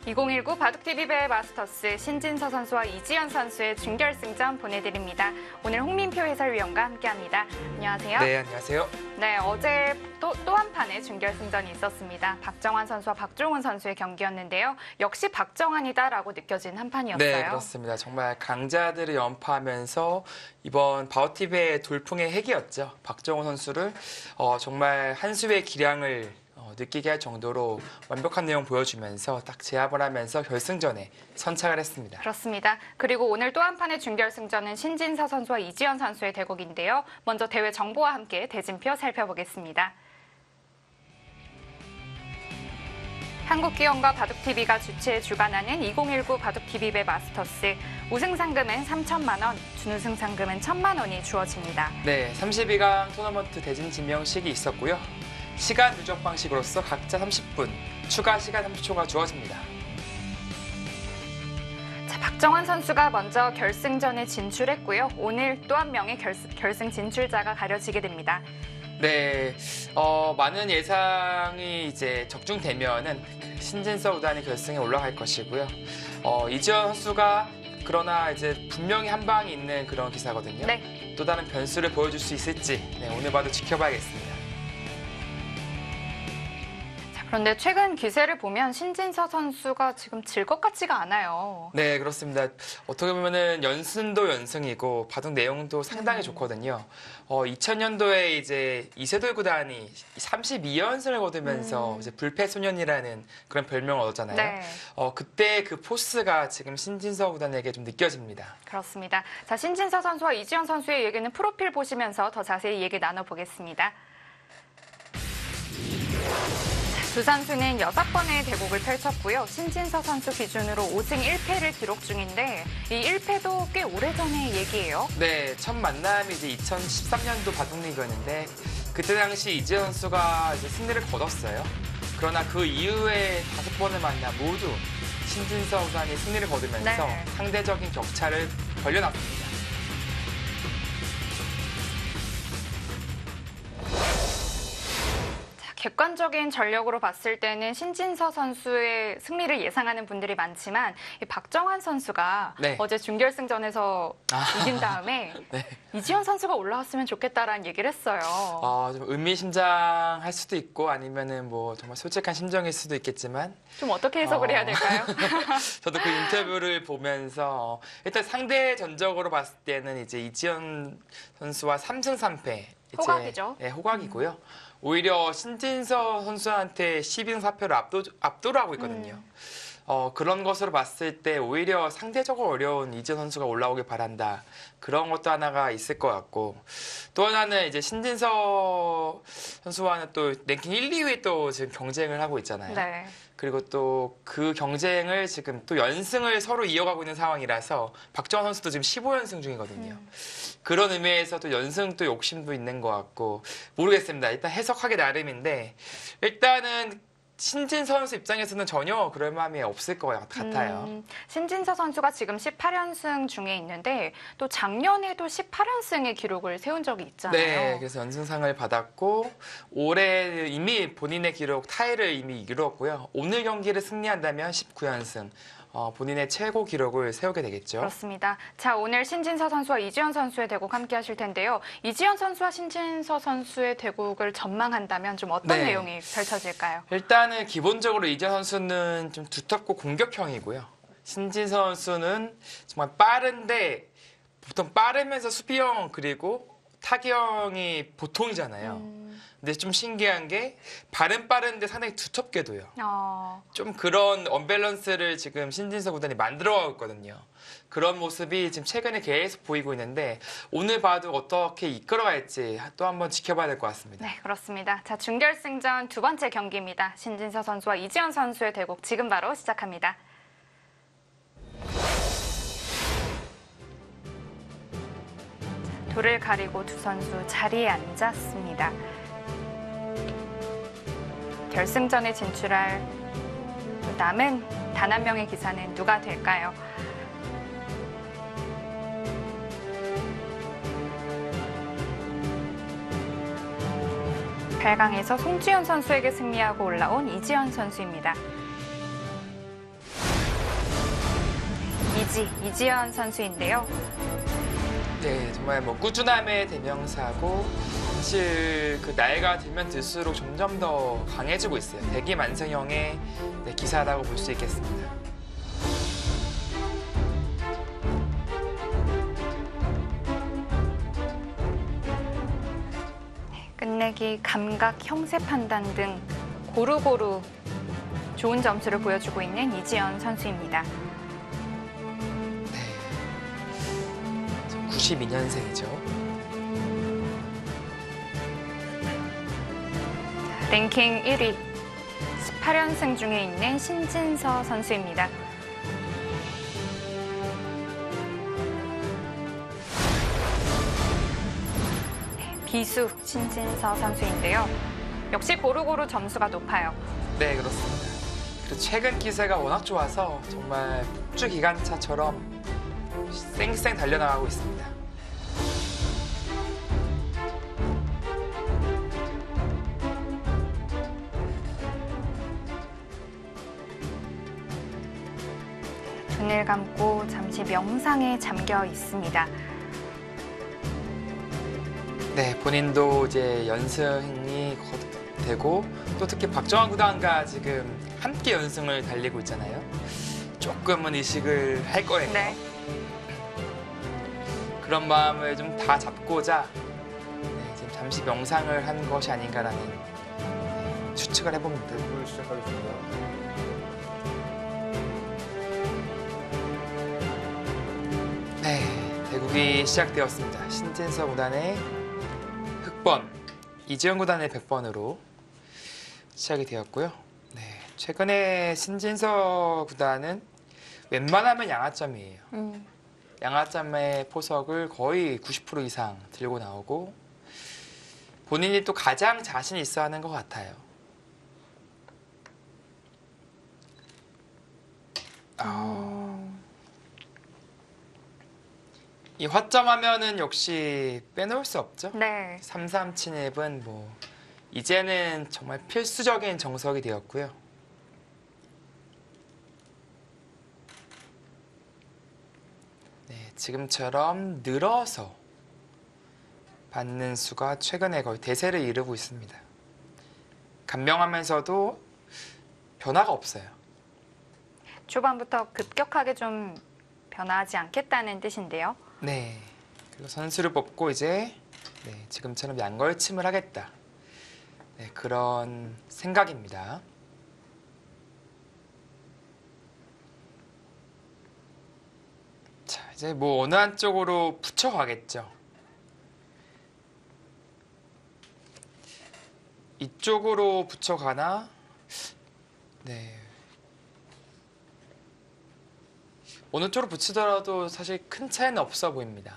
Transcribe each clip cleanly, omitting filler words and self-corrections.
2019 바둑TV 배의 마스터스 신진서 선수와 이지연 선수의 준결승전 보내드립니다. 오늘 홍민표 해설위원과 함께합니다. 안녕하세요. 네, 안녕하세요. 네, 어제 또 한 판의 준결승전이 있었습니다. 박정환 선수와 박종훈 선수의 경기였는데요. 역시 박정환이다라고 느껴진 한 판이었어요. 네, 그렇습니다. 정말 강자들을 연파하면서 이번 바둑TV의 돌풍의 핵이었죠. 박정훈 선수를 정말 한 수의 기량을 느끼게 할 정도로 완벽한 내용 보여주면서 딱 제압을 하면서 결승전에 선착을 했습니다. 그렇습니다. 그리고 오늘 또 한 판의 준결승전은 신진서 선수와 이지연 선수의 대국인데요. 먼저 대회 정보와 함께 대진표 살펴보겠습니다. 한국기업과 바둑TV가 주최 주관하는 2019 바둑TV 배 마스터스 우승 상금은 3천만 원, 준우승 상금은 1,000만 원이 주어집니다. 네, 32강 토너먼트 대진 지명식이 있었고요. 시간 누적 방식으로서 각자 30분, 추가 시간 30초가 주어집니다. 자, 박정환 선수가 먼저 결승전에 진출했고요. 오늘 또 한 명의 결승 진출자가 가려지게 됩니다. 네, 많은 예상이 이제 적중되면은 신진서 구단이 결승에 올라갈 것이고요. 이지연 선수가 그러나 이제 분명히 한 방이 있는 그런 기사거든요. 네. 또 다른 변수를 보여줄 수 있을지 오늘 봐도 지켜봐야겠습니다. 그런데 최근 기세를 보면 신진서 선수가 지금 질 것 같지가 않아요. 네, 그렇습니다. 어떻게 보면은 연승도 연승이고 바둑 내용도 상당히 좋거든요. 2000년도에 이제 이세돌 구단이 32연승을 거두면서 이제 불패소년이라는 그런 별명을 얻었잖아요. 네. 그때 그 포스가 지금 신진서 구단에게 좀 느껴집니다. 그렇습니다. 자, 신진서 선수와 이지연 선수의 얘기는 프로필 보시면서 더 자세히 얘기 나눠보겠습니다. 두 선수는 6번의 대국을 펼쳤고요. 신진서 선수 기준으로 5승 1패를 기록 중인데 이 1패도 꽤 오래전의 얘기예요. 네, 첫 만남이 이제 2013년도 바둑리그였는데 그때 당시 이지연 선수가 이제 승리를 거뒀어요. 그러나 그 이후에 5번을 만나 모두 신진서 구단이 승리를 거두면서 네. 상대적인 격차를 벌려놨습니다. 객관적인 전력으로 봤을 때는 신진서 선수의 승리를 예상하는 분들이 많지만 이 박정환 선수가 네. 어제 준결승전에서 이긴 다음에 네. 이지연 선수가 올라왔으면 좋겠다라는 얘기를 했어요. 좀 의미심장할 수도 있고 아니면은 뭐 정말 솔직한 심정일 수도 있겠지만 좀 어떻게 해석을 해야 될까요? 저도 그 인터뷰를 보면서 일단 상대 전적으로 봤을 때는 이제 이지연 선수와 3승 3패 호각이죠. 네, 호각이고요. 오히려 신진서 선수한테 12승 4패로 압도를 하고 있거든요. 그런 것으로 봤을 때 오히려 상대적으로 어려운 이지연 선수가 올라오길 바란다. 그런 것도 하나가 있을 것 같고 또 하나는 이제 신진서 선수와는 또 랭킹 1, 2위 또 지금 경쟁을 하고 있잖아요. 네. 그리고 또 그 경쟁을 지금 또 연승을 서로 이어가고 있는 상황이라서 박정환 선수도 지금 15연승 중이거든요. 그런 의미에서 또 연승 또 욕심도 있는 것 같고 모르겠습니다. 일단 해석하기 나름인데 일단은 신진서 선수 입장에서는 전혀 그럴 마음이 없을 것 같아요. 신진서 선수가 지금 18연승 중에 있는데 또 작년에도 18연승의 기록을 세운 적이 있잖아요. 네, 그래서 연승상을 받았고 올해 이미 본인의 기록 타이를 이미 이루었고요. 오늘 경기를 승리한다면 19연승. 본인의 최고 기록을 세우게 되겠죠. 그렇습니다. 자, 오늘 신진서 선수와 이지연 선수의 대국 함께 하실 텐데요. 이지연 선수와 신진서 선수의 대국을 전망한다면 좀 어떤 네. 내용이 펼쳐질까요? 일단은 기본적으로 이지연 선수는 좀 두텁고 공격형이고요. 신진서 선수는 정말 빠른데 보통 빠르면서 수비형 그리고 타격형이 보통이잖아요. 근데 좀 신기한 게 발은 빠른데 상당히 두텁게도요. 좀 그런 언밸런스를 지금 신진서 구단이 만들어가고 있거든요. 그런 모습이 지금 최근에 계속 보이고 있는데 오늘 봐도 어떻게 이끌어갈지 또 한번 지켜봐야 될 것 같습니다. 네, 그렇습니다. 자, 준결승전 두 번째 경기입니다. 신진서 선수와 이지연 선수의 대국 지금 바로 시작합니다. 돌을 가리고 두 선수 자리에 앉았습니다. 결승전에 진출할 남은 단 한 명의 기사는 누가 될까요? 8강에서 송지현 선수에게 승리하고 올라온 이지연 선수입니다. 이지현 선수인데요. 네, 정말 뭐 꾸준함의 대명사고 사실 그 나이가 들면 들수록 점점 더 강해지고 있어요. 대기만성형의 기사라고 볼 수 있겠습니다. 끝내기, 감각, 형세 판단 등 고루고루 좋은 점수를 보여주고 있는 이지연 선수입니다. 네, 92년생이죠. 랭킹 1위, 18연승 중에 있는 신진서 선수입니다. 비수 신진서 선수인데요. 역시 고루고루 점수가 높아요. 네, 그렇습니다. 그리고 최근 기세가 워낙 좋아서 정말 폭주 기관차처럼 쌩쌩 달려나가고 있습니다. 눈을 감고 잠시 명상에 잠겨 있습니다. 네, 본인도 이제 연승이 되고 또 특히 박정환 구단과 지금 함께 연승을 달리고 있잖아요. 조금은 의식을 할 거예요. 네. 그런 마음을 좀 다 잡고자 지금 잠시 명상을 한 것이 아닌가라는 추측을 해봅니다. 대구를 시작하겠습니다. 네, 대국이 시작되었습니다. 신진서 구단의 흑번, 이지현 구단의 100번으로 시작이 되었고요. 네, 최근에 신진서 구단은 웬만하면 양하점이에요. 양하점의 포석을 거의 90% 이상 들고 나오고 본인이 또 가장 자신 있어 하는 것 같아요. 이 화점 하면은 역시 빼놓을 수 없죠. 네. 3-3 침입은 뭐 이제는 정말 필수적인 정석이 되었고요. 네, 지금처럼 늘어서 받는 수가 최근에 거의 대세를 이루고 있습니다. 간명하면서도 변화가 없어요. 초반부터 급격하게 좀 변화하지 않겠다는 뜻인데요. 네, 그리고 선수를 뽑고 이제 지금처럼 양걸침을 하겠다. 네, 그런 생각입니다. 자, 이제 뭐 어느 한쪽으로 붙여가겠죠. 이쪽으로 붙여가나? 네. 어느 쪽으로 붙이더라도 사실 큰 차이는 없어 보입니다.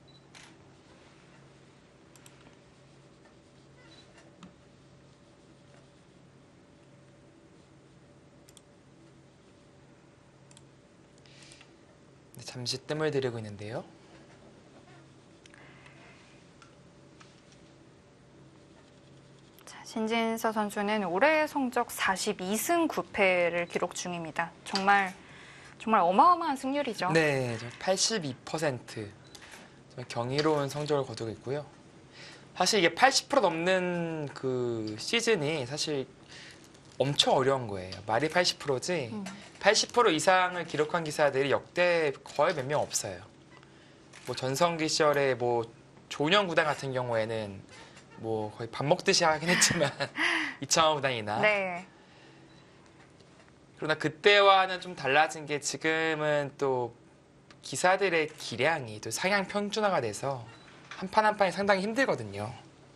네, 잠시 뜸을 들이고 있는데요. 자, 신진서 선수는 올해 성적 42승 9패를 기록 중입니다. 정말 어마어마한 승률이죠. 네, 82%. 정말 경이로운 성적을 거두고 있고요. 사실 이게 80% 넘는 그 시즌이 사실 엄청 어려운 거예요. 말이 80%지 80% 이상을 기록한 기사들이 역대 거의 몇 명 없어요. 뭐 전성기 시절에 뭐 조은영 구단 같은 경우에는 뭐 거의 밥 먹듯이 하긴 했지만 이창호 구단이나 네. 그러나 그때와는 좀 달라진 게 지금은 또 기사들의 기량이 또 상향 평준화가 돼서 한 판 한 판이 상당히 힘들거든요.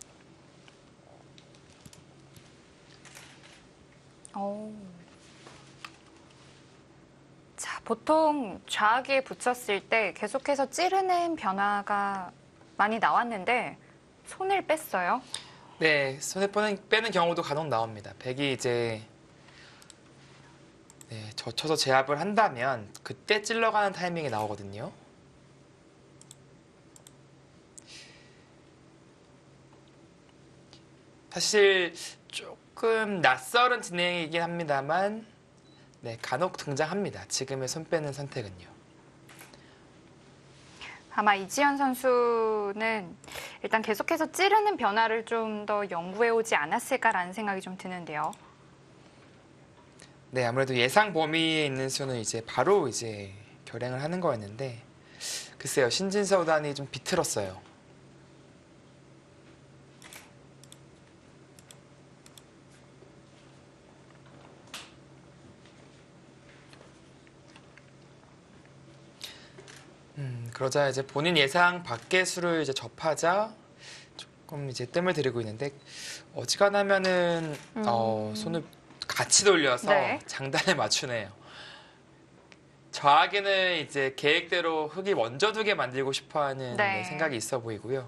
자, 보통 좌기에 붙였을 때 계속해서 찌르는 변화가 많이 나왔는데 손을 뺐어요. 네, 손에 빼는 경우도 간혹 나옵니다. 백이 이제 젖혀서 제압을 한다면 그때 찔러가는 타이밍이 나오거든요. 사실 조금 낯설은 진행이긴 합니다만 간혹 등장합니다. 지금의 손 빼는 선택은요. 아마 이지현 선수는 일단 계속해서 찌르는 변화를 좀 더 연구해 오지 않았을까라는 생각이 좀 드는데요. 네, 아무래도 예상 범위에 있는 수는 이제 바로 이제 결행을 하는 거였는데 글쎄요, 신진서 구단이 좀 비틀었어요. 그러자 이제 본인 예상 밖의 수를 이제 접하자 조금 이제 뜸을 들이고 있는데 어지간하면은 손을 같이 돌려서 네. 장단에 맞추네요. 저에게는 이제 계획대로 흙이 먼저 두게 만들고 싶어하는 네. 생각이 있어 보이고요.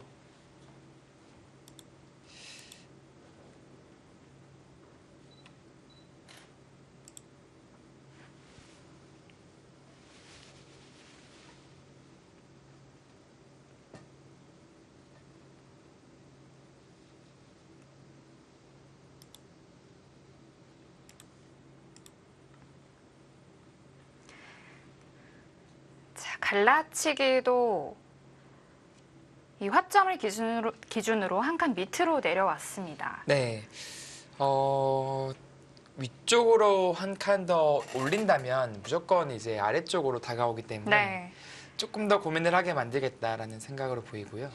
자, 갈라치기도 이 화점을 기준으로 한 칸 밑으로 내려왔습니다. 네. 위쪽으로 한 칸 더 올린다면 무조건 이제 아래쪽으로 다가오기 때문에 네. 조금 더 고민을 하게 만들겠다라는 생각으로 보이고요.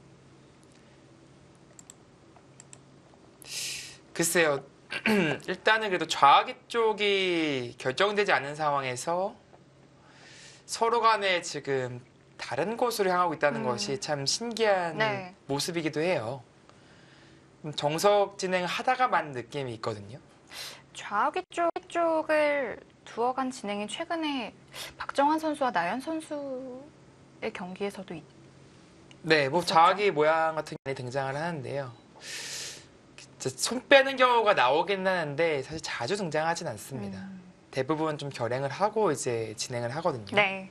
글쎄요. 일단은 그래도 좌하기 쪽이 결정되지 않은 상황에서 서로 간에 지금 다른 곳으로 향하고 있다는 것이 참 신기한 네. 모습이기도 해요. 정석 진행을 하다가만 느낌이 있거든요. 좌우기 쪽을 두어간 진행이 최근에 박정환 선수와 나연 선수의 경기에서도 네, 뭐 있었죠. 좌하기 모양 같은 게 많이 등장을 하는데요. 진짜 손 빼는 경우가 나오긴 하는데 사실 자주 등장하진 않습니다. 대부분 좀 결행을 하고 이제 진행을 하거든요. 네.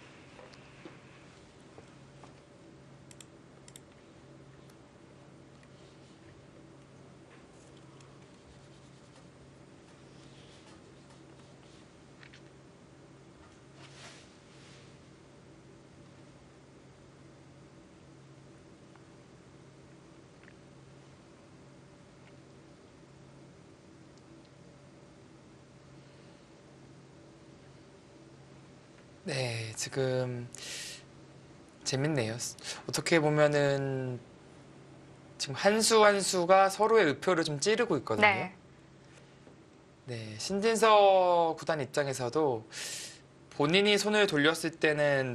네, 지금 재밌네요. 어떻게 보면은 지금 한 수 한 수가 서로의 의표를 좀 찌르고 있거든요. 네. 네, 신진서 구단 입장에서도 본인이 손을 돌렸을 때는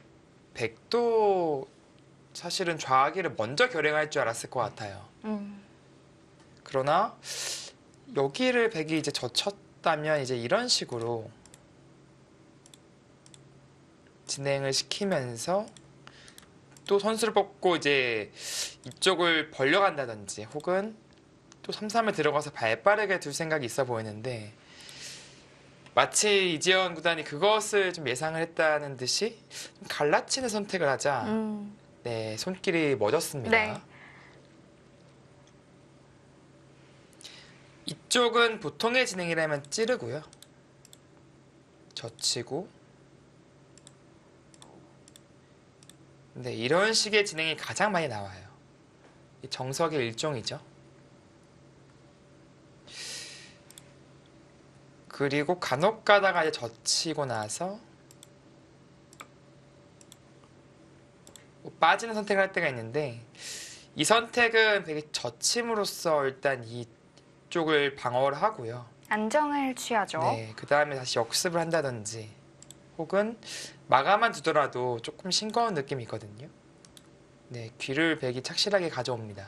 백도 사실은 좌하기를 먼저 결행할 줄 알았을 것 같아요. 그러나 여기를 백이 이제 젖혔다면 이제 이런 식으로 진행을 시키면서 또 선수를 뽑고 이제 이쪽을 벌려간다든지 혹은 또 3-3에 들어가서 발빠르게 둘 생각이 있어 보이는데 마치 이지현 구단이 그것을 좀 예상을 했다는 듯이 좀 갈라치는 선택을 하자 네, 손길이 멎었습니다. 네. 이쪽은 보통의 진행이라면 찌르고요. 젖히고 네, 이런 식의 진행이 가장 많이 나와요. 이 정석의 일종이죠. 그리고 간혹 가다가 이제 젖히고 나서 빠지는 선택을 할 때가 있는데 이 선택은 되게 젖힘으로써 일단 이쪽을 방어를 하고요. 안정을 취하죠. 네, 그 다음에 다시 역습을 한다든지 혹은 마감만 두더라도 조금 싱거운 느낌이 있거든요. 네, 귀를 백이 착실하게 가져옵니다.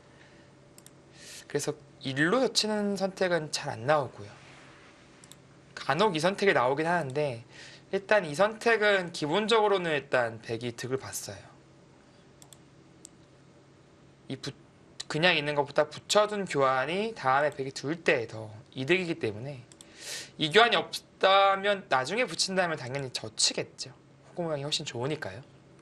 그래서 일로 젖히는 선택은 잘 안 나오고요. 간혹 이 선택이 나오긴 하는데 일단 이 선택은 기본적으로는 일단 백이 득을 봤어요. 그냥 있는 것보다 붙여둔 교환이 다음에 백이 둘 때 더 이득이기 때문에 이 교환이 없다면 나중에 붙인다면 당연히 젖히겠죠. 호구 모양이 훨씬 좋으니까요.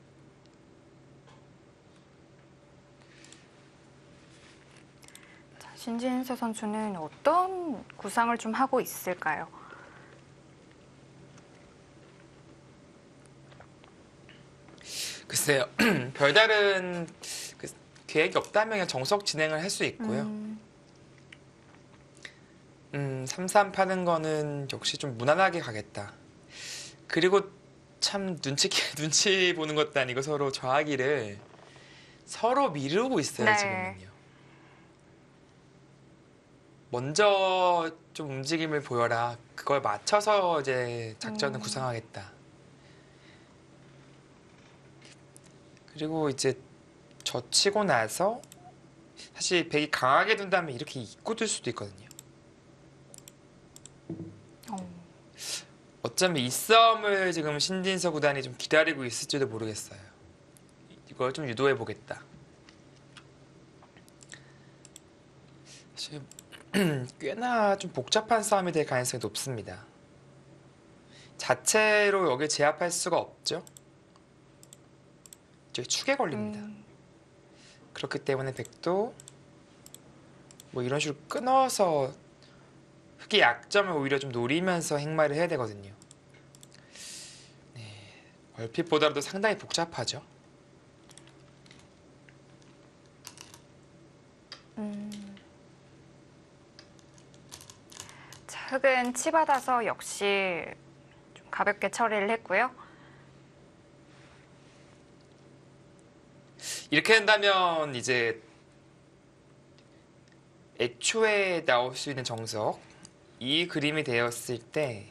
자, 신진서 선수는 어떤 구상을 좀 하고 있을까요? 글쎄요. 별다른 그 계획이 없다면 그냥 정석 진행을 할 수 있고요. 3-3 파는 거는 역시 좀 무난하게 가겠다. 그리고 참 눈치 보는 것도 아니고 서로 저하기를 서로 미루고 있어요, 네. 지금은요. 먼저 좀 움직임을 보여라. 그걸 맞춰서 이제 작전을 구상하겠다. 그리고 이제 젖히고 나서 사실 백이 강하게 둔다면 이렇게 입고 둘 수도 있거든요. 어쩌면 이 싸움을 지금 신진서 구단이 좀 기다리고 있을지도 모르겠어요. 이걸 좀 유도해 보겠다. 사실 꽤나 좀 복잡한 싸움이 될 가능성이 높습니다. 자체로 여길 제압할 수가 없죠. 저기 축에 걸립니다. 그렇기 때문에 백도 뭐 이런 식으로 끊어서 흑의 약점을 오히려 좀 노리면서 행마를 해야 되거든요. 네, 얼핏 보더라도 상당히 복잡하죠. 자, 흑은 치받아서 역시 좀 가볍게 처리를 했고요. 이렇게 된다면 이제 애초에 나올 수 있는 정석 이 그림이 되었을 때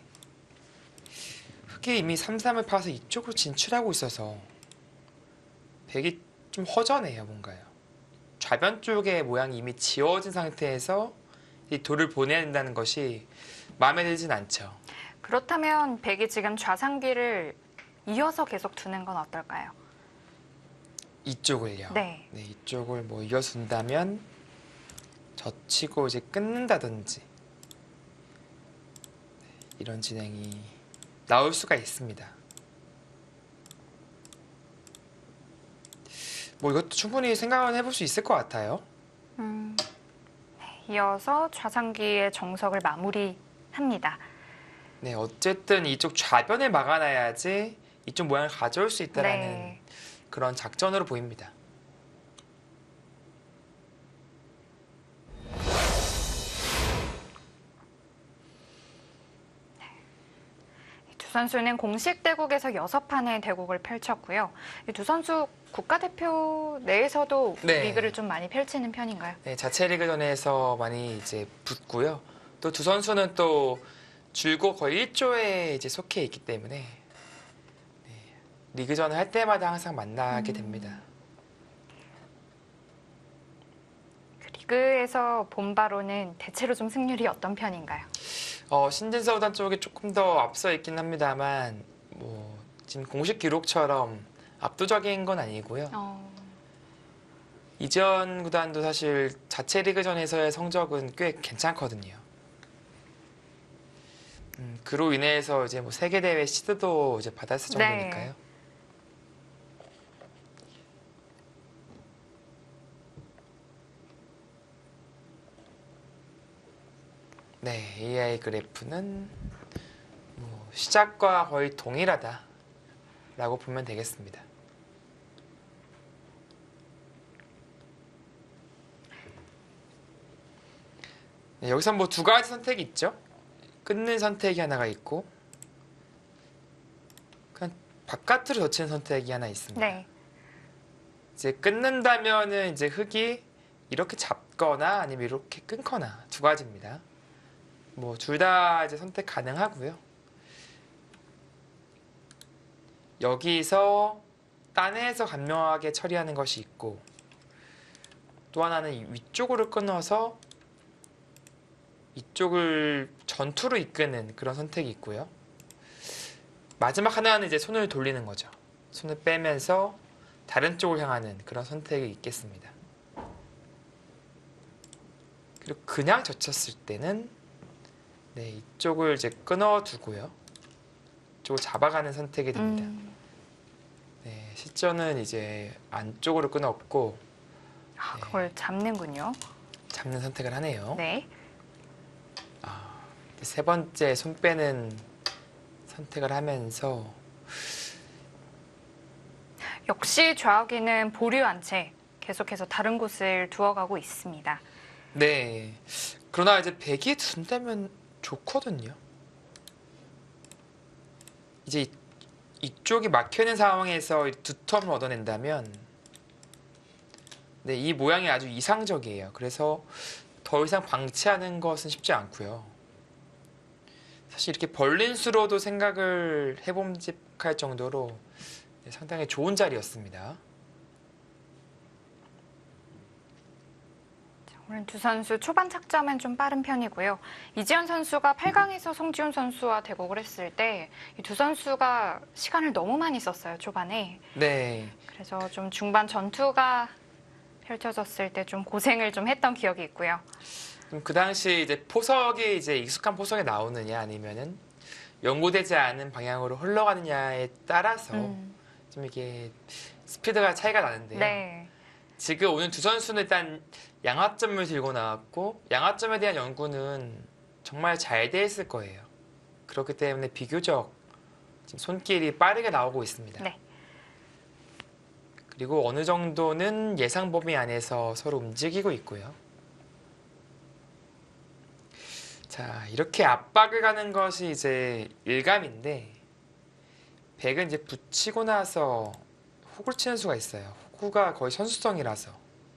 흑이 이미 3-3을 파서 이쪽으로 진출하고 있어서 백이 좀 허전해요. 뭔가요. 좌변 쪽의 모양이 이미 지워진 상태에서 이 돌을 보내야 된다는 것이 마음에 들진 않죠. 그렇다면 백이 지금 좌상귀를 이어서 계속 두는 건 어떨까요? 이쪽을요. 네. 네, 이쪽을 뭐 이어준다면 젖히고 이제 끊는다든지 이런 진행이 나올 수가 있습니다. 뭐 이것도 충분히 생각은 해볼 수 있을 것 같아요. 이어서 좌상귀의 정석을 마무리합니다. 네, 어쨌든 이쪽 좌변을 막아놔야지 이쪽 모양을 가져올 수 있다라는 네. 그런 작전으로 보입니다. 두 선수는 공식 대국에서 6판의 대국을 펼쳤고요. 이 두 선수 국가대표 내에서도 네. 리그를 좀 많이 펼치는 편인가요? 네, 자체 리그전에서 많이 이제 붙고요. 또 두 선수는 또 줄곧 거의 1조에 이제 속해 있기 때문에 네, 리그전을 할 때마다 항상 만나게 됩니다. 그 리그에서 본 바로는 대체로 좀 승률이 어떤 편인가요? 신진서 구단 쪽이 조금 더 앞서 있긴 합니다만 뭐 지금 공식 기록처럼 압도적인 건 아니고요. 이전 구단도 사실 자체 리그전에서의 성적은 꽤 괜찮거든요. 그로 인해서 이제 뭐 세계 대회 시드도 이제 받았을 정도니까요. 네, AI 그래프는 뭐 시작과 거의 동일하다라고 보면 되겠습니다. 네, 여기서 뭐 두 가지 선택이 있죠. 끊는 선택이 하나가 있고 그냥 바깥으로 젖히는 선택이 하나 있습니다. 네. 이제 끊는다면은 이제 흑이 이렇게 잡거나 아니면 이렇게 끊거나 두 가지입니다. 뭐 둘 다 이제 선택 가능하고요. 여기서 딴에서 간명하게 처리하는 것이 있고 또 하나는 위쪽으로 끊어서 이쪽을 전투로 이끄는 그런 선택이 있고요. 마지막 하나는 이제 손을 돌리는 거죠. 손을 빼면서 다른 쪽을 향하는 그런 선택이 있겠습니다. 그리고 그냥 젖혔을 때는 네, 이쪽을 이제 끊어두고요. 이쪽을 잡아가는 선택이 됩니다. 네, 실전은 이제 안쪽으로 끊었고 그걸 잡는군요. 잡는 선택을 하네요. 네. 세 번째 손 빼는 선택을 하면서 역시 좌우기는 보류 한 채 계속해서 다른 곳을 두어가고 있습니다. 네. 그러나 이제 백이 든다면 좋거든요. 이제 이쪽이 막혀있는 상황에서 두 텀을 얻어낸다면 네, 이 모양이 아주 이상적이에요. 그래서 더 이상 방치하는 것은 쉽지 않고요. 사실 이렇게 벌린 수로도 생각을 해봄직할 정도로 네, 상당히 좋은 자리였습니다. 오늘 두 선수 초반 착점은 좀 빠른 편이고요. 이지현 선수가 8강에서 송지훈 선수와 대국을 했을 때 이 두 선수가 시간을 너무 많이 썼어요, 초반에. 네. 그래서 좀 중반 전투가 펼쳐졌을 때 좀 고생을 좀 했던 기억이 있고요. 그럼 그 당시 이제 포석이 이제 익숙한 포석에 나오느냐 아니면은 연구되지 않은 방향으로 흘러가느냐에 따라서 좀 이게 스피드가 차이가 나는데요. 네. 지금 오늘 두 선수는 일단 양화점을 들고 나왔고 양화점에 대한 연구는 정말 잘 돼 있을 거예요. 그렇기 때문에 비교적 지금 손길이 빠르게 나오고 있습니다. 네. 그리고 어느 정도는 예상 범위 안에서 서로 움직이고 있고요. 자, 이렇게 압박을 가는 것이 이제 일감인데 백은 이제 붙이고 나서 훅을 치는 수가 있어요. 훅구가 거의 선수성이라서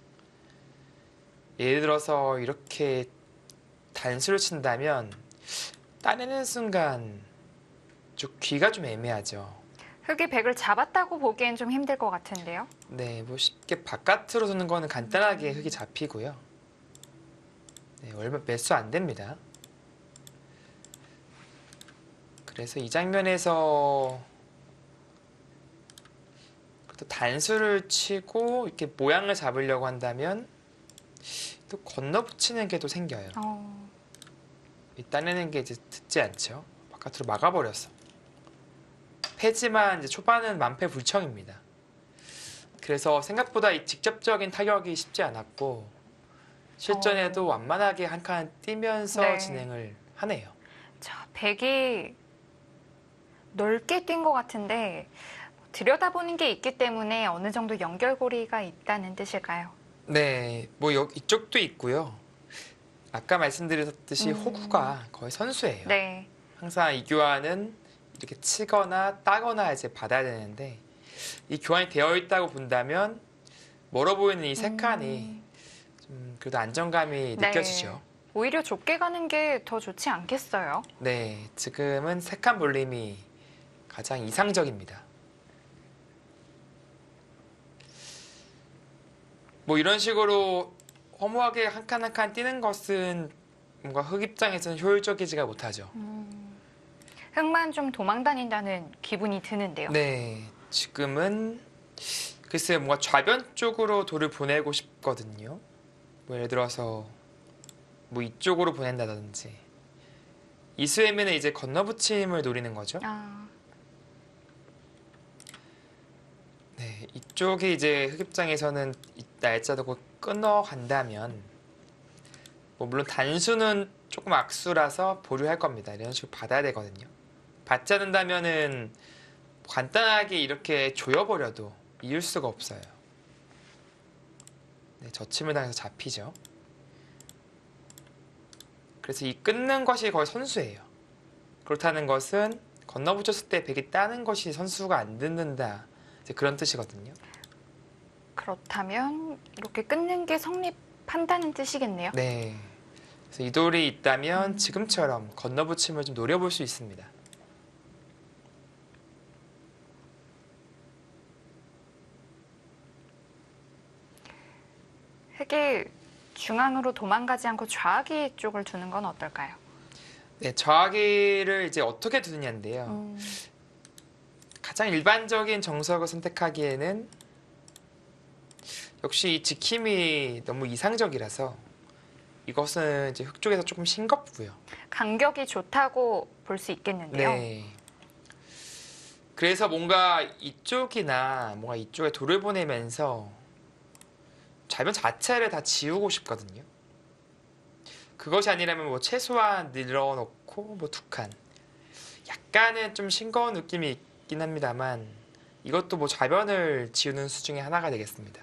예를 들어서 이렇게 단수를 친다면 따내는 순간 귀가 좀 애매하죠. 흙이 백을 잡았다고 보기엔 좀 힘들 것 같은데요. 네, 뭐 쉽게 바깥으로 두는 거는 간단하게 흙이 잡히고요. 네, 얼마 매수 안 됩니다. 그래서 이 장면에서 또 단수를 치고 이렇게 모양을 잡으려고 한다면 또 건너붙이는 게 또 생겨요. 따내는 게 이제 듣지 않죠. 바깥으로 막아버렸어. 패지만 이제 초반은 만패불청입니다. 그래서 생각보다 이 직접적인 타격이 쉽지 않았고 실전에도 완만하게 한 칸 뛰면서 네. 진행을 하네요. 자, 백이 넓게 뛴 것 같은데 들여다보는 게 있기 때문에 어느 정도 연결고리가 있다는 뜻일까요? 네, 뭐 이쪽도 있고요. 아까 말씀드렸듯이 호구가 거의 선수예요. 네. 항상 이 교환은 이렇게 치거나 따거나 이제 받아야 되는데 이 교환이 되어 있다고 본다면 멀어 보이는 이 세 칸이 좀 그래도 안정감이 네. 느껴지죠. 오히려 좁게 가는 게 더 좋지 않겠어요? 네, 지금은 세 칸 볼림이 가장 이상적입니다. 뭐 이런 식으로 허무하게 한 칸 한 칸 뛰는 것은 뭔가 흙 입장에서는 효율적이지가 못하죠. 흙만 좀 도망 다닌다는 기분이 드는데요. 네, 지금은 글쎄요, 뭔가 좌변 쪽으로 돌을 보내고 싶거든요. 뭐 예를 들어서 뭐 이쪽으로 보낸다든지 이수에면은 이제 건너붙임을 노리는 거죠. 네, 이쪽이 이제 흙 입장에서는 날짜도 끊어간다면 뭐 물론 단수는 조금 악수라서 보류할 겁니다. 이런 식으로 받아야 되거든요. 받지 않는다면은 간단하게 이렇게 조여버려도 이을 수가 없어요. 네, 저침을 당해서 잡히죠. 그래서 이 끊는 것이 거의 선수예요. 그렇다는 것은 건너붙였을 때 백이 따는 것이 선수가 안 듣는다. 이제 그런 뜻이거든요. 그렇다면 이렇게 끊는 게 성립한다는 뜻이겠네요. 네. 그래서 이 돌이 있다면 지금처럼 건너붙임을 좀 노려볼 수 있습니다. 흙이 중앙으로 도망가지 않고 좌기 쪽을 두는 건 어떨까요? 네, 저하기를 이제 어떻게 두느냐인데요. 가장 일반적인 정석을 선택하기에는 역시 이 지킴이 너무 이상적이라서 이것은 이제 흙 쪽에서 조금 싱겁고요. 간격이 좋다고 볼 수 있겠는데요. 네. 그래서 뭔가 이쪽이나 뭔가 이쪽에 돌을 보내면서 좌변 자체를 다 지우고 싶거든요. 그것이 아니라면 뭐 최소한 늘어놓고 뭐 두 칸. 약간은 좀 싱거운 느낌이 있긴 합니다만 이것도 뭐 좌변을 지우는 수 중에 하나가 되겠습니다.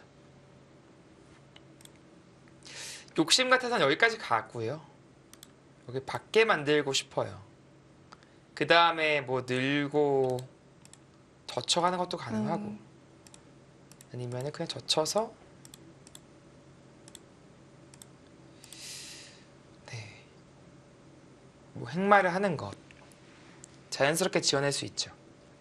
욕심 같아서는 여기까지 가고요. 여기 밖에 만들고 싶어요. 그 다음에 뭐 늘고 젖혀가는 것도 가능하고 아니면 그냥 젖혀서 네, 뭐 행마를 하는 것 자연스럽게 지어낼 수 있죠.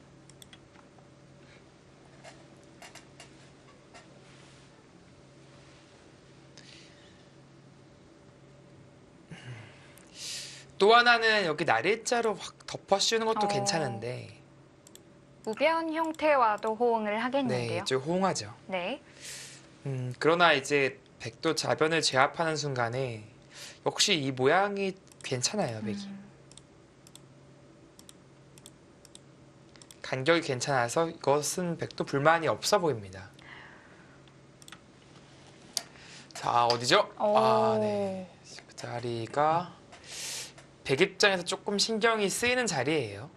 또 하나는 여기 날일자로 확 덮어 씌우는 것도 괜찮은데 우변 형태와도 호응을 네, 하겠는데요. 좀 호응하죠. 네. 그러나 이제 백도 좌변을 제압하는 순간에 역시 이 모양이 괜찮아요, 백이. 간격이 괜찮아서 이것은 백도 불만이 없어 보입니다. 자, 어디죠? 아, 네. 그 자리가 백 입장에서 조금 신경이 쓰이는 자리예요.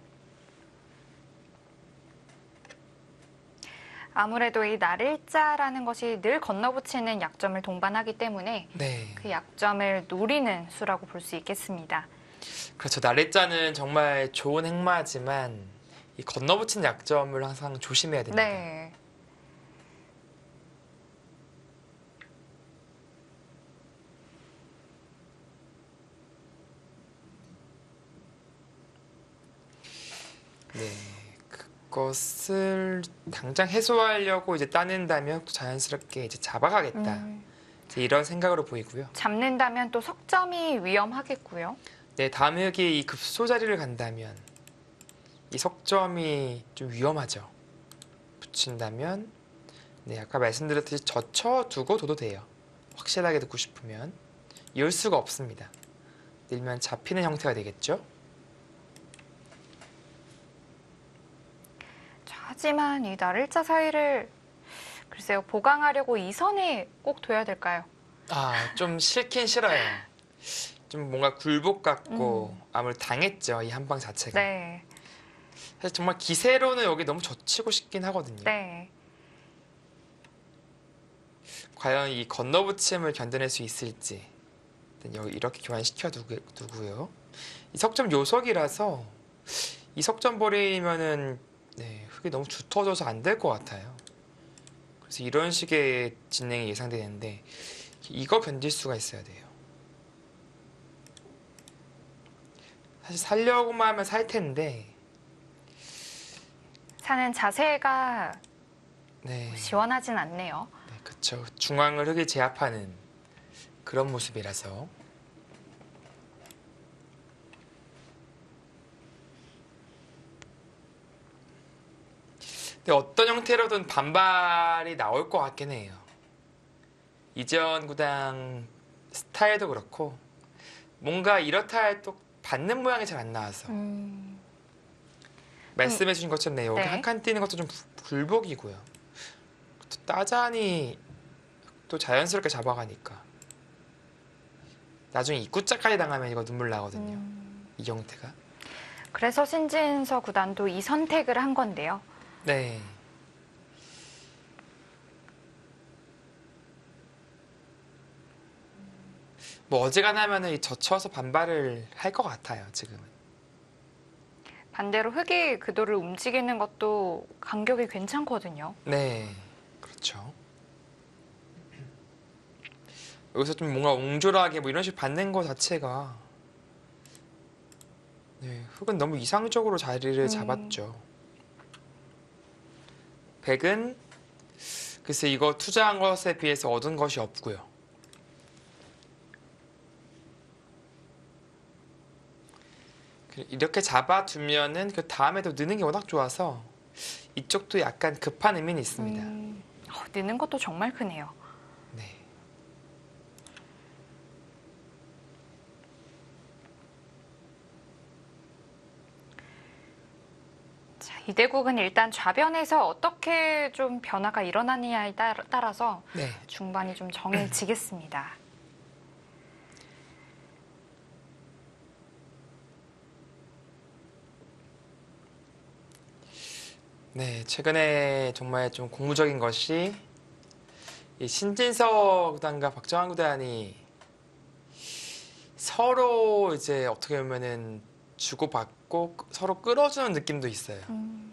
아무래도 이 날일자라는 것이 늘 건너붙이는 약점을 동반하기 때문에 네. 그 약점을 노리는 수라고 볼 수 있겠습니다. 그렇죠. 날일자는 정말 좋은 행마지만 이 건너붙인 약점을 항상 조심해야 됩니다. 네. 네. 그것을 당장 해소하려고 이제 따낸다면 또 자연스럽게 이제 잡아가겠다. 이제 이런 생각으로 보이고요. 잡는다면 또 석점이 위험하겠고요. 네, 다음 흙이 이 급소 자리를 간다면 이 석점이 좀 위험하죠. 붙인다면 네, 아까 말씀드렸듯이 젖혀두고 둬도 돼요. 확실하게 듣고 싶으면 이을 수가 없습니다. 밀면 잡히는 형태가 되겠죠. 자, 하지만 이 날일자 사이를 글쎄요, 보강하려고 이 선에 꼭 둬야 될까요? 아, 좀 싫긴 싫어요. 좀 뭔가 굴복 같고 아무래도 당했죠. 이 한방 자체가. 네. 사실 정말 기세로는 여기 너무 젖히고 싶긴 하거든요. 네. 과연 이 건너붙임을 견뎌낼 수 있을지 일단 여기 이렇게 교환시켜 두고요. 이 석점 요석이라서 이 석점 버리면은 네, 흙이 너무 두터워져서 안 될 것 같아요. 그래서 이런 식의 진행이 예상되는데 이거 견딜 수가 있어야 돼요. 사실 살려고만 하면 살 텐데 사는 자세가 네, 시원하진 않네요. 네 그쵸. 중앙을 흙이 제압하는 그런 모습이라서 근데 어떤 형태로든 반발이 나올 것 같긴 해요. 이재원 구단 스타일도 그렇고 뭔가 이렇다 할 또 받는 모양이 잘 안 나와서 말씀해 주신 것처럼 네, 여기 네. 한 칸 띄는 것도 좀 굴복이고요. 또 따자니 또 자연스럽게 잡아가니까 나중에 입구자까지 당하면 이거 눈물 나거든요. 이 형태가. 그래서 신진서 구단도 이 선택을 한 건데요. 네. 뭐 어지간하면은 젖혀서 반발을 할 것 같아요. 지금은. 반대로 흙이 궤도를 움직이는 것도 간격이 괜찮거든요. 네, 그렇죠. 여기서 좀 뭔가 옹졸하게 뭐 이런 식으로 받는 것 자체가 네, 흙은 너무 이상적으로 자리를 잡았죠. 백은 글쎄 이거 투자한 것에 비해서 얻은 것이 없고요. 이렇게 잡아두면은 그 다음에도 느는 게 워낙 좋아서 이쪽도 약간 급한 의미는 있습니다. 느는 것도 정말 크네요. 네. 자, 이 대국은 일단 좌변에서 어떻게 좀 변화가 일어나느냐에 따라서 네. 중반이 좀 정해지겠습니다. 네, 최근에 정말 좀 고무적인 것이 이 신진서 구단과 박정환 구단이 서로 이제 어떻게 보면은 주고받고 서로 끌어주는 느낌도 있어요.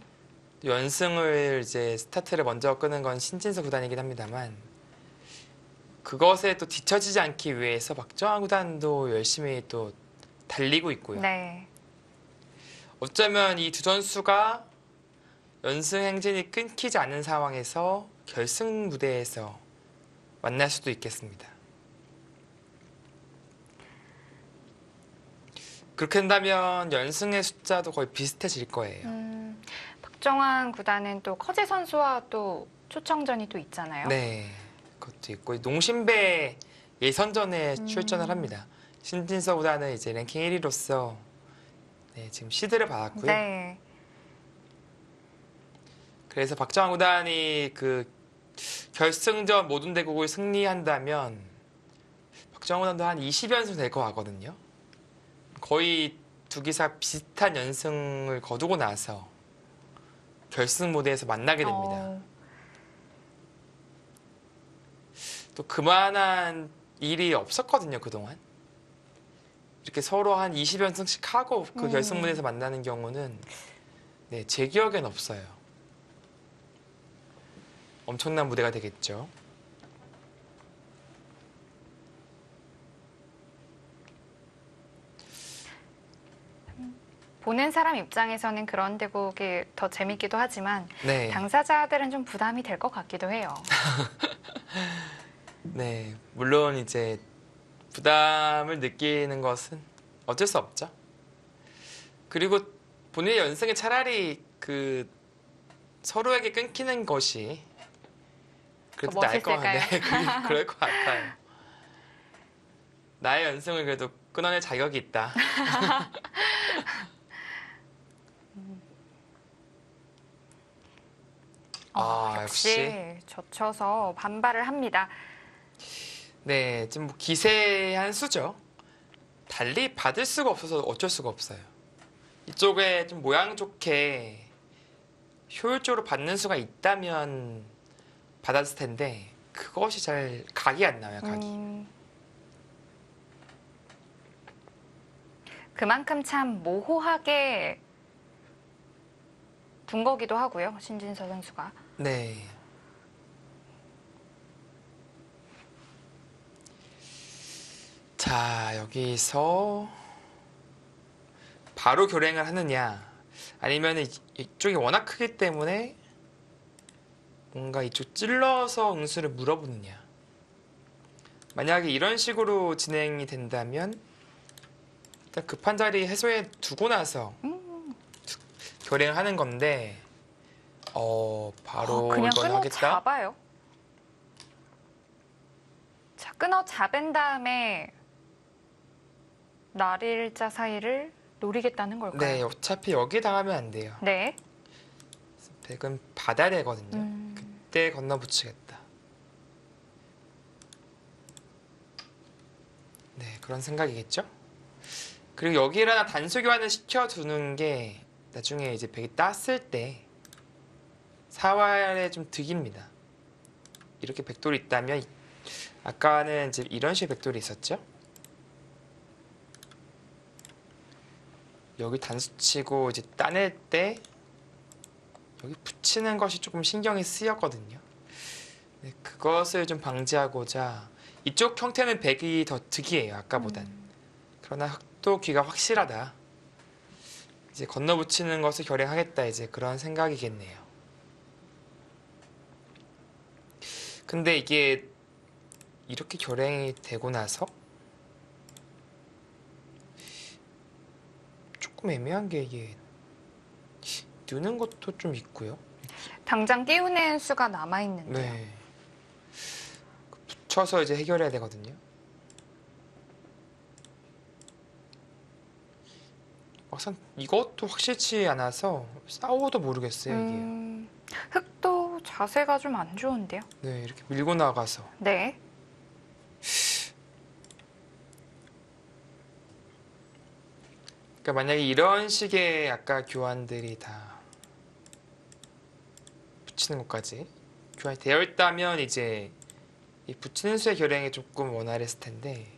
연승을 이제 스타트를 먼저 끄는 건 신진서 구단이긴 합니다만 그것에 또 뒤처지지 않기 위해서 박정환 구단도 열심히 또 달리고 있고요. 네. 어쩌면 이 두 선수가 연승 행진이 끊기지 않은 상황에서 결승 무대에서 만날 수도 있겠습니다. 그렇게 된다면 연승의 숫자도 거의 비슷해질 거예요. 박정환 구단은 또 커제 선수와 또 초청전이 또 있잖아요. 네, 그것도 있고 농심배 예선전에 출전을 합니다. 신진서 구단은 이제 랭킹 1위로서 네, 지금 시드를 받았고요. 네. 그래서 박정환 구단이 그 결승전 모든 대국을 승리한다면 박정환 구단도 한 20연승 될 것 같거든요. 거의 두 기사 비슷한 연승을 거두고 나서 결승 무대에서 만나게 됩니다. 또 그만한 일이 없었거든요, 그동안. 이렇게 서로 한 20연승씩 하고 그 결승 무대에서 만나는 경우는 네, 제 기억엔 없어요. 엄청난 무대가 되겠죠. 보는 사람 입장에서는 그런 대국이 더 재밌기도 하지만 네. 당사자들은 좀 부담이 될 것 같기도 해요. 네, 물론 이제 부담을 느끼는 것은 어쩔 수 없죠. 그리고 본인의 연승에 차라리 그 서로에게 끊기는 것이 그래도 나을 것 같네. 그럴 것 같아요. 나의 연승을 그래도 끊어낼 자격이 있다. 역시 젖혀서 반발을 합니다. 네, 지금 뭐 기세의 한 수죠. 달리 받을 수가 없어서 어쩔 수가 없어요. 이쪽에 좀 모양 좋게 효율적으로 받는 수가 있다면 받았을 텐데 그것이 잘 각이 안 나와요, 각이. 그만큼 참 모호하게 둔 거기도 하고요, 신진서 선수가. 네. 자, 여기서 바로 교랭을 하느냐 아니면 이쪽이 워낙 크기 때문에 뭔가 이쪽 찔러서 응수를 물어보느냐. 만약에 이런 식으로 진행이 된다면 일단 급한 자리 해소해 두고 나서 교랭을 하는 건데 바로 그냥 이건 끊어 하겠다. 잡아요. 자, 끊어 잡은 다음에 날일자 사이를 노리겠다는 걸까요? 네, 어차피 여기 당하면 안 돼요. 네. 백은 받아야 되거든요. 그때 건너붙이겠다. 네, 그런 생각이겠죠? 그리고 여기를 단수 교환을 시켜두는 게 나중에 이제 백이 땄을 때 사활에 좀 득입니다. 이렇게 백돌이 있다면 아까는 이제 이런 식의 백돌이 있었죠? 여기 단수 치고 이제 따낼 때 여기 붙이는 것이 조금 신경이 쓰였거든요. 네, 그것을 좀 방지하고자 이쪽 형태는 백이 더 득이에요, 아까보단. 그러나 흑도 귀가 확실하다. 이제 건너붙이는 것을 결행하겠다, 이제 그런 생각이겠네요. 근데 이게 이렇게 결행이 되고 나서 조금 애매한 게 이게 누는 것도 좀 있고요. 당장 띄우는 수가 남아있는데요. 네. 붙여서 이제 해결해야 되거든요. 막상 이것도 확실치 않아서 싸워도 모르겠어요, 이게. 흑도 자세가 좀 안 좋은데요. 네, 이렇게 밀고 나가서. 네. 그러니까 만약에 이런 식의 아까 교환들이 다 붙이는 것까지 교환이 되어 있다면 이제 이 붙이는 수의 결행이 조금 원활했을 텐데,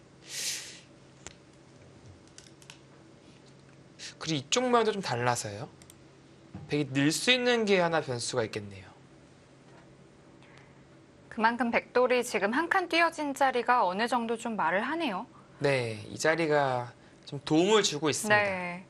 그리고 이쪽 모양도 좀 달라서요. 백이 늘 수 있는 게 하나 변수가 있겠네요. 그만큼 백돌이 지금 한 칸 띄어진 자리가 어느 정도 좀 말을 하네요. 네, 이 자리가 좀 도움을 주고 있습니다. 네.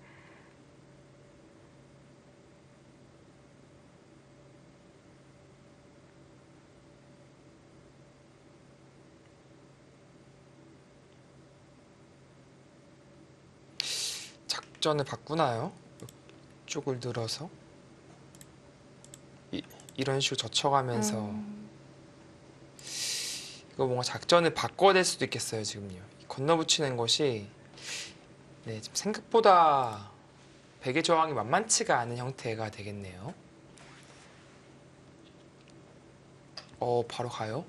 작전을 바꾸나요? 이쪽을 늘어서 이런 식으로 젖혀가면서 이거 뭔가 작전을 바꿔야 될 수도 있겠어요. 지금요. 건너붙이는 것이 네, 지금 생각보다 백의 저항이 만만치가 않은 형태가 되겠네요. 바로 가요.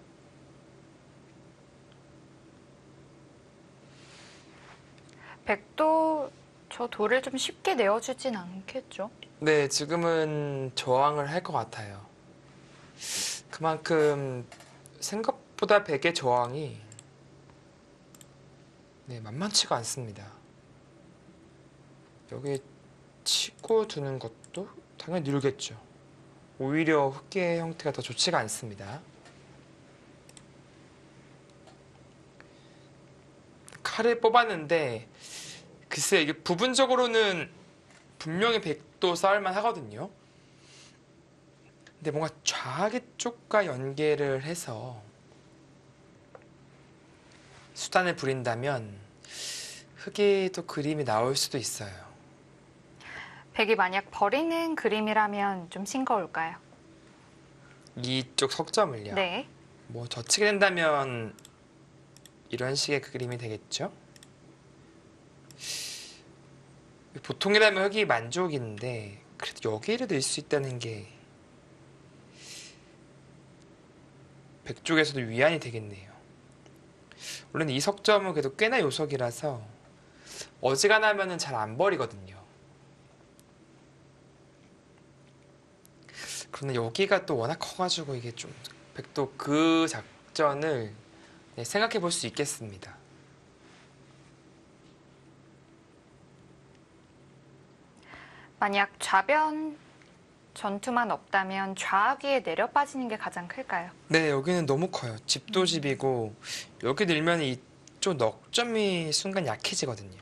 백도 저 돌을 좀 쉽게 내어주진 않겠죠? 네, 지금은 저항을 할 것 같아요. 그만큼 생각보다 백의 저항이 네, 만만치가 않습니다. 여기 치고 두는 것도 당연히 늘겠죠. 오히려 흑계의 형태가 더 좋지가 않습니다. 칼을 뽑았는데 글쎄 이게 부분적으로는 분명히 백도 싸울만 하거든요. 근데 뭔가 좌악의 쪽과 연계를 해서 수단을 부린다면 흑의 또 그림이 나올 수도 있어요. 백이 만약 버리는 그림이라면 좀 싱거울까요? 이쪽 석점을요. 네. 뭐 젖히게 된다면 이런 식의 그림이 되겠죠. 보통이라면 흑이 만족인데 그래도 여기를 넣을 수 있다는 게 백 쪽에서도 위안이 되겠네요. 원래는 이 석점은 그래도 꽤나 요석이라서 어지간하면은 잘 안 버리거든요. 그런데 여기가 또 워낙 커가지고 이게 좀 백도 그 작전을 네, 생각해 볼 수 있겠습니다. 만약 좌변 전투만 없다면 좌악 위에 내려 빠지는 게 가장 클까요? 네, 여기는 너무 커요. 집도 집이고 여기 늘면 이쪽 넉점이 순간 약해지거든요.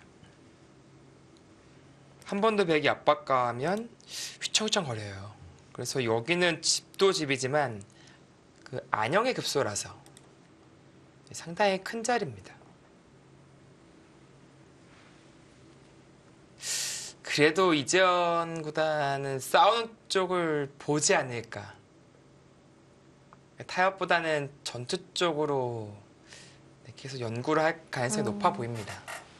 한 번 더 백이 압박가하면 휘청휘청 거려요. 그래서 여기는 집도 집이지만 그 안형의 급소라서 상당히 큰 자리입니다. 그래도 이재현 구단은 싸우는 쪽을 보지 않을까. 타협보다는 전투 쪽으로 계속 연구를 할 가능성이 높아 보입니다.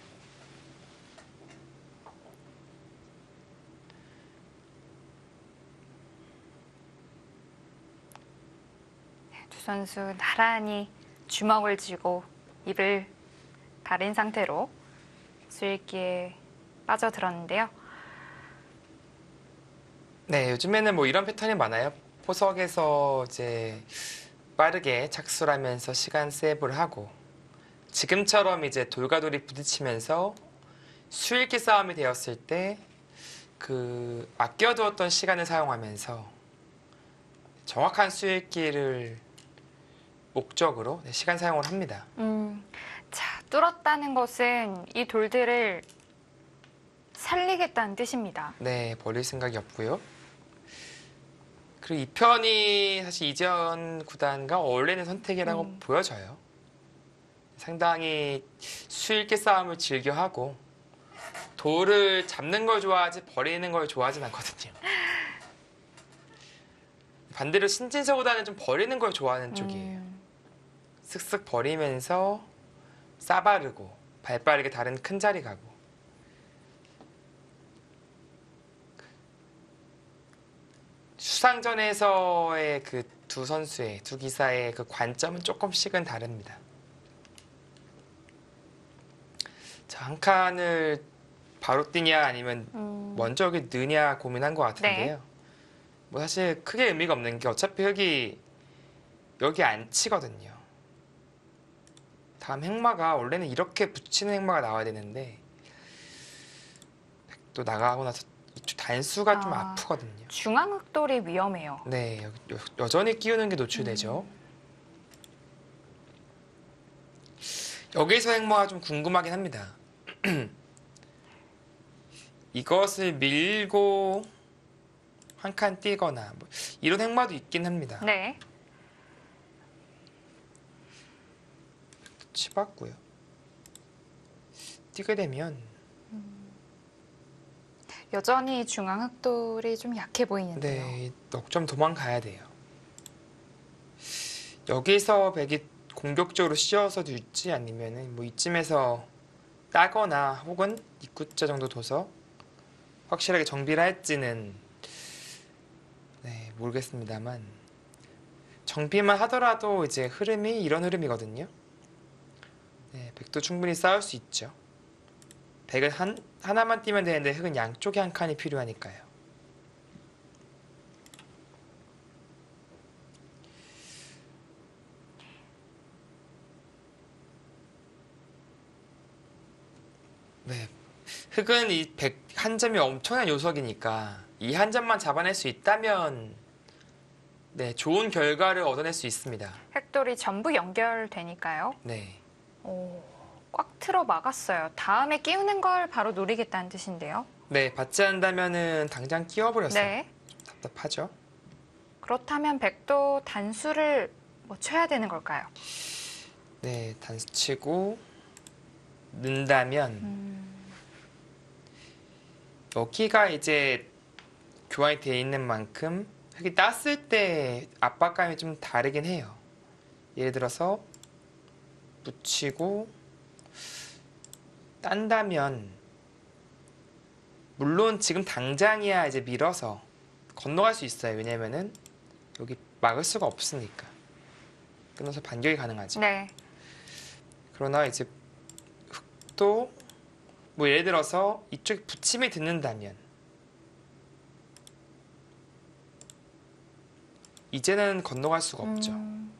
두 선수 나란히 주먹을 쥐고 입을 가린 상태로 수익기에 빠져들었는데요. 네, 요즘에는 뭐 이런 패턴이 많아요. 포석에서 이제 빠르게 착수를 하면서 시간 세이브를 하고 지금처럼 이제 돌과 돌이 부딪히면서 수익기 싸움이 되었을 때 그 아껴두었던 시간을 사용하면서 정확한 수익기를 목적으로 시간 사용을 합니다. 자, 뚫었다는 것은 이 돌들을 살리겠다는 뜻입니다. 네, 버릴 생각이 없고요. 그리고 이 편이 사실 이재현 구단과 어울리는 선택이라고 보여져요. 상당히 수익기 싸움을 즐겨하고 돌을 잡는 걸 좋아하지 버리는 걸 좋아하진 않거든요. 반대로 신진서보다는 좀 버리는 걸 좋아하는 쪽이에요. 쓱쓱 버리면서 싸바르고 발빠르게 다른 큰 자리 가고 수상전에서의 그 두 선수의 두 기사의 그 관점은 조금씩은 다릅니다. 자, 한 칸을 바로 뛰냐 아니면 먼저 여기 넣냐 고민한 것 같은데요. 뭐 사실 크게 의미가 없는 게 어차피 흙이 여기 안 치거든요. 다음 행마가 원래는 이렇게 붙이는 행마가 나와야 되는데 또 나가고 나서 이쪽 단수가 좀 아. 아프거든요. 중앙 흑돌이 위험해요. 네, 여전히 끼우는 게 노출되죠. 여기서 행마가 좀 궁금하긴 합니다. 이것을 밀고 한 칸 뛰거나 뭐 이런 행마도 있긴 합니다. 네. 치봤고요. 뛰게 되면 여전히 중앙 흑돌이 좀 약해 보이는데요. 네, 넉 점 도망가야 돼요. 여기서 백이 공격적으로 씌워서 둘지 아니면은 뭐 이쯤에서 따거나 혹은 입구자 정도 둬서 확실하게 정비를 할지는 네, 모르겠습니다만 정비만 하더라도 이제 흐름이 이런 흐름이거든요. 네, 백도 충분히 싸울 수 있죠. 백을 하나만 띄면 되는데 흑은 양쪽에 한 칸이 필요하니까요. 네, 흑은 이 백 한 점이 엄청난 요석이니까 이 한 점만 잡아낼 수 있다면 네, 좋은 결과를 얻어낼 수 있습니다. 흑돌이 전부 연결되니까요. 네, 오, 꽉 틀어 막았어요. 다음에 끼우는 걸 바로 노리겠다는 뜻인데요. 네, 받지 않는다면은 당장 끼워버렸어요. 네. 좀 답답하죠. 그렇다면 백도 단수를 뭐 쳐야 되는 걸까요? 네, 단수 치고 는다면 여기가 이제 교환이 되어 있는 만큼 흙이 땄을 때 압박감이 좀 다르긴 해요. 예를 들어서 붙이고 딴다면 물론 지금 당장이야 이제 밀어서 건너갈 수 있어요. 왜냐면은 여기 막을 수가 없으니까 끊어서 반격이 가능하죠. 네. 그러나 이제 흑도 뭐 예를 들어서 이쪽에 붙임이 듣는다면 이제는 건너갈 수가 없죠.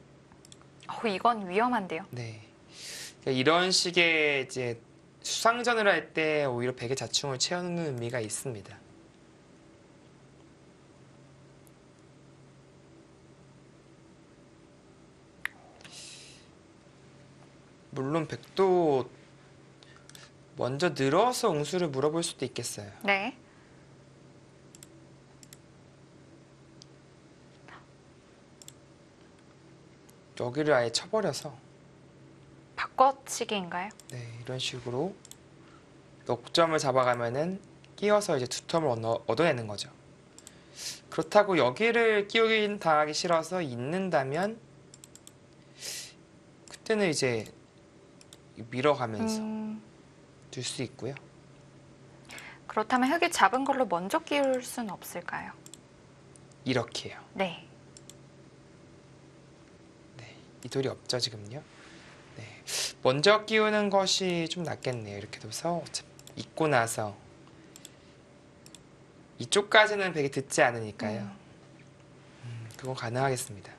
이건 위험한데요. 네. 그러니까 이런 식의 이제 수상전을 할 때 오히려 백의 자충을 채우는 의미가 있습니다. 물론 백도 먼저 늘어서 응수를 물어볼 수도 있겠어요. 네. 여기를 아예 쳐버려서 바꿔치기인가요? 네, 이런 식으로 넉점을 잡아가면은 끼워서 이제 두 텀을 얻어내는 거죠. 그렇다고 여기를 끼우긴 당하기 싫어서 있는다면 그때는 이제 밀어가면서 둘 수 있고요. 그렇다면 흙이 잡은 걸로 먼저 끼울 수는 없을까요? 이렇게요. 네. 네, 이 돌이 없죠 지금요. 네, 먼저 끼우는 것이 좀 낫겠네요. 이렇게 둬서 어차피 입고 나서 이쪽까지는 백이 듣지 않으니까요. 그건 가능하겠습니다.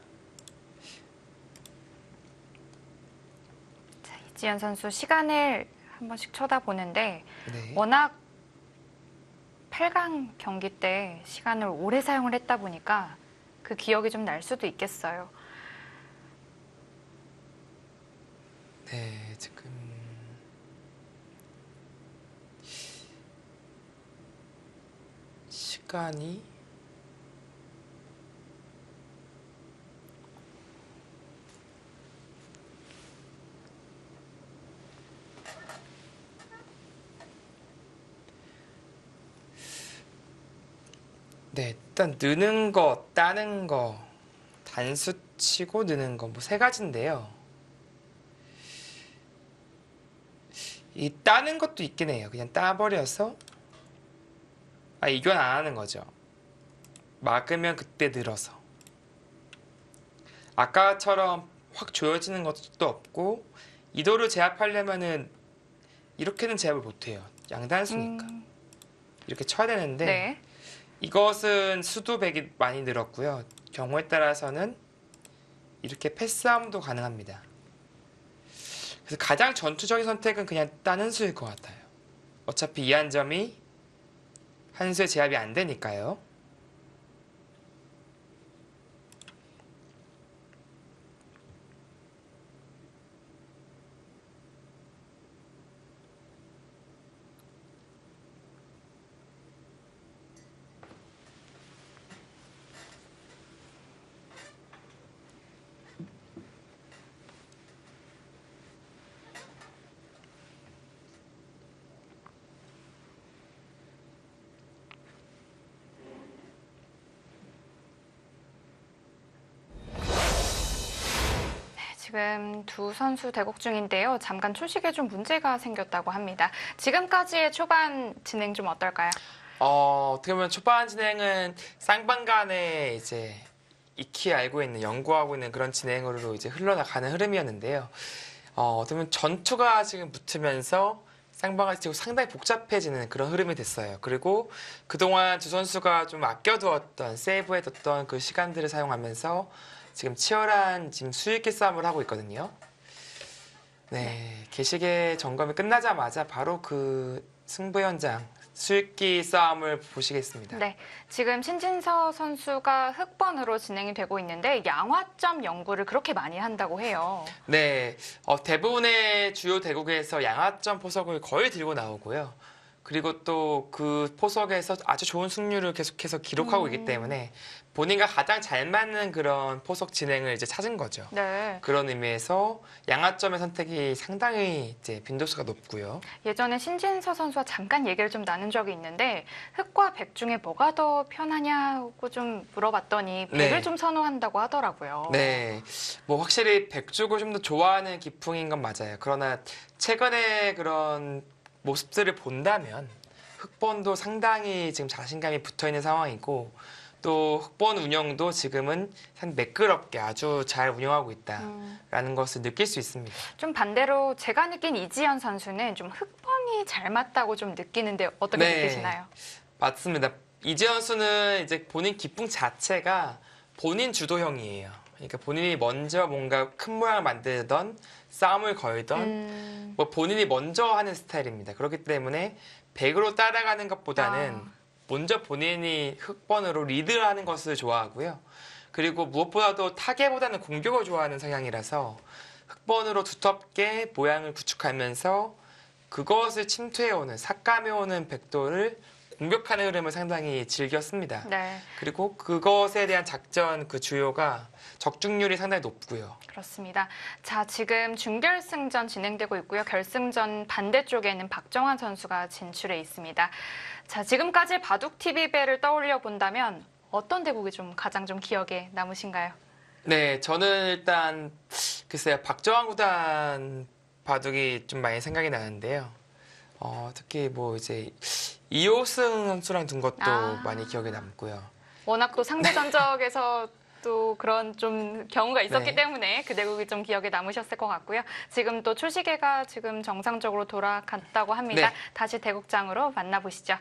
자, 이지연 선수 시간을 한 번씩 쳐다보는데 네. 워낙 8강 경기 때 시간을 오래 사용을 했다 보니까 그 기억이 좀 날 수도 있겠어요. 네, 지금 시간이 네, 일단 느는 거, 따는 거, 단수 치고 느는 거 뭐 세 가지인데요. 이 따는 것도 있긴 해요. 그냥 따버려서 이건 안 하는 거죠. 막으면 그때 늘어서 아까처럼 확 조여지는 것도 없고 이도를 제압하려면은 이렇게는 제압을 못해요. 양단수니까 이렇게 쳐야 되는데 네. 이것은 수두백이 많이 늘었고요. 경우에 따라서는 이렇게 패스함도 가능합니다. 그래서 가장 전투적인 선택은 그냥 딴 수일 것 같아요. 어차피 이 한 점이 한 수에 제압이 안 되니까요. 지금 두 선수 대국 중인데요. 잠깐 초식에 좀 문제가 생겼다고 합니다. 지금까지의 초반 진행 좀 어떨까요? 어떻게 보면 초반 진행은 쌍방 간에 이제 익히 알고 있는, 연구하고 있는 그런 진행으로 이제 흘러나가는 흐름이었는데요. 어떻게 보면 전투가 지금 붙으면서 쌍방이 지금 상당히 복잡해지는 그런 흐름이 됐어요. 그리고 그동안 두 선수가 좀 아껴두었던, 세이브해뒀던 그 시간들을 사용하면서 지금 치열한 지금 수익기 싸움을 하고 있거든요. 네, 개식의 점검이 끝나자마자 바로 그 승부 현장, 수익기 싸움을 보시겠습니다. 네, 지금 신진서 선수가 흑번으로 진행이 되고 있는데 양화점 연구를 그렇게 많이 한다고 해요. 네, 대부분의 주요 대국에서 양화점 포석을 거의 들고 나오고요. 그리고 또 그 포석에서 아주 좋은 승률을 계속해서 기록하고 있기 때문에 본인과 가장 잘 맞는 그런 포석 진행을 이제 찾은 거죠. 네. 그런 의미에서 양화점의 선택이 상당히 이제 빈도수가 높고요. 예전에 신진서 선수와 잠깐 얘기를 좀 나눈 적이 있는데 흑과 백 중에 뭐가 더 편하냐고 좀 물어봤더니 백을 네. 좀 선호한다고 하더라고요. 네, 뭐 확실히 백죽을 좀 더 좋아하는 기풍인 건 맞아요. 그러나 최근에 그런 모습들을 본다면 흑번도 상당히 지금 자신감이 붙어 있는 상황이고 또 흑번 운영도 지금은 한 매끄럽게 아주 잘 운영하고 있다라는 것을 느낄 수 있습니다. 좀 반대로 제가 느낀 이지연 선수는 좀 흑번이 잘 맞다고 좀 느끼는데 어떻게 네. 느끼시나요? 맞습니다. 이재현 선수는 이제 본인 기풍 자체가 본인 주도형이에요. 그러니까 본인이 먼저 뭔가 큰 모양을 만들던 싸움을 걸던 뭐 본인이 먼저 하는 스타일입니다. 그렇기 때문에 백으로 따라가는 것보다는 먼저 본인이 흑번으로 리드하는 것을 좋아하고요. 그리고 무엇보다도 타개보다는 공격을 좋아하는 성향이라서 흑번으로 두텁게 모양을 구축하면서 그것을 침투해오는, 삭감해오는 백도를 공격하는 흐름을 상당히 즐겼습니다. 네, 그리고 그것에 대한 작전 그 주요가 적중률이 상당히 높고요. 그렇습니다. 자, 지금 준결승전 진행되고 있고요. 결승전 반대쪽에는 박정환 선수가 진출해 있습니다. 자, 지금까지 바둑 TV배를 떠올려 본다면 어떤 대국이 좀 가장 좀 기억에 남으신가요? 네, 저는 일단 글쎄요, 박정환 구단 바둑이 좀 많이 생각이 나는데요. 특히 뭐 이제 이호승 선수랑 둔 것도 많이 기억에 남고요. 워낙 또 상대 전적에서 또 그런 좀 경우가 있었기 네. 때문에 그 대국이 좀 기억에 남으셨을 것 같고요. 지금 또 초시계가 지금 정상적으로 돌아갔다고 합니다. 네. 다시 대국장으로 만나보시죠.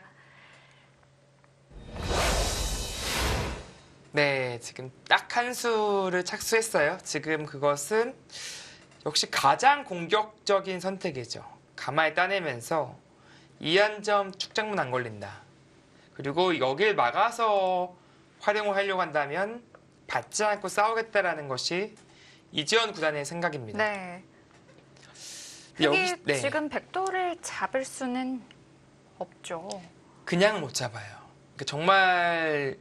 네, 지금 딱 한 수를 착수했어요. 지금 그것은 역시 가장 공격적인 선택이죠. 가만히 따내면서 2한 점 축장문 안 걸린다. 그리고 여길 막아서 활용을 하려고 한다면 받지 않고 싸우겠다라는 것이 이지원 구단의 생각입니다. 네. 여기 흑이 지금 백도를 잡을 수는 없죠. 그냥 못 잡아요. 그러니까 정말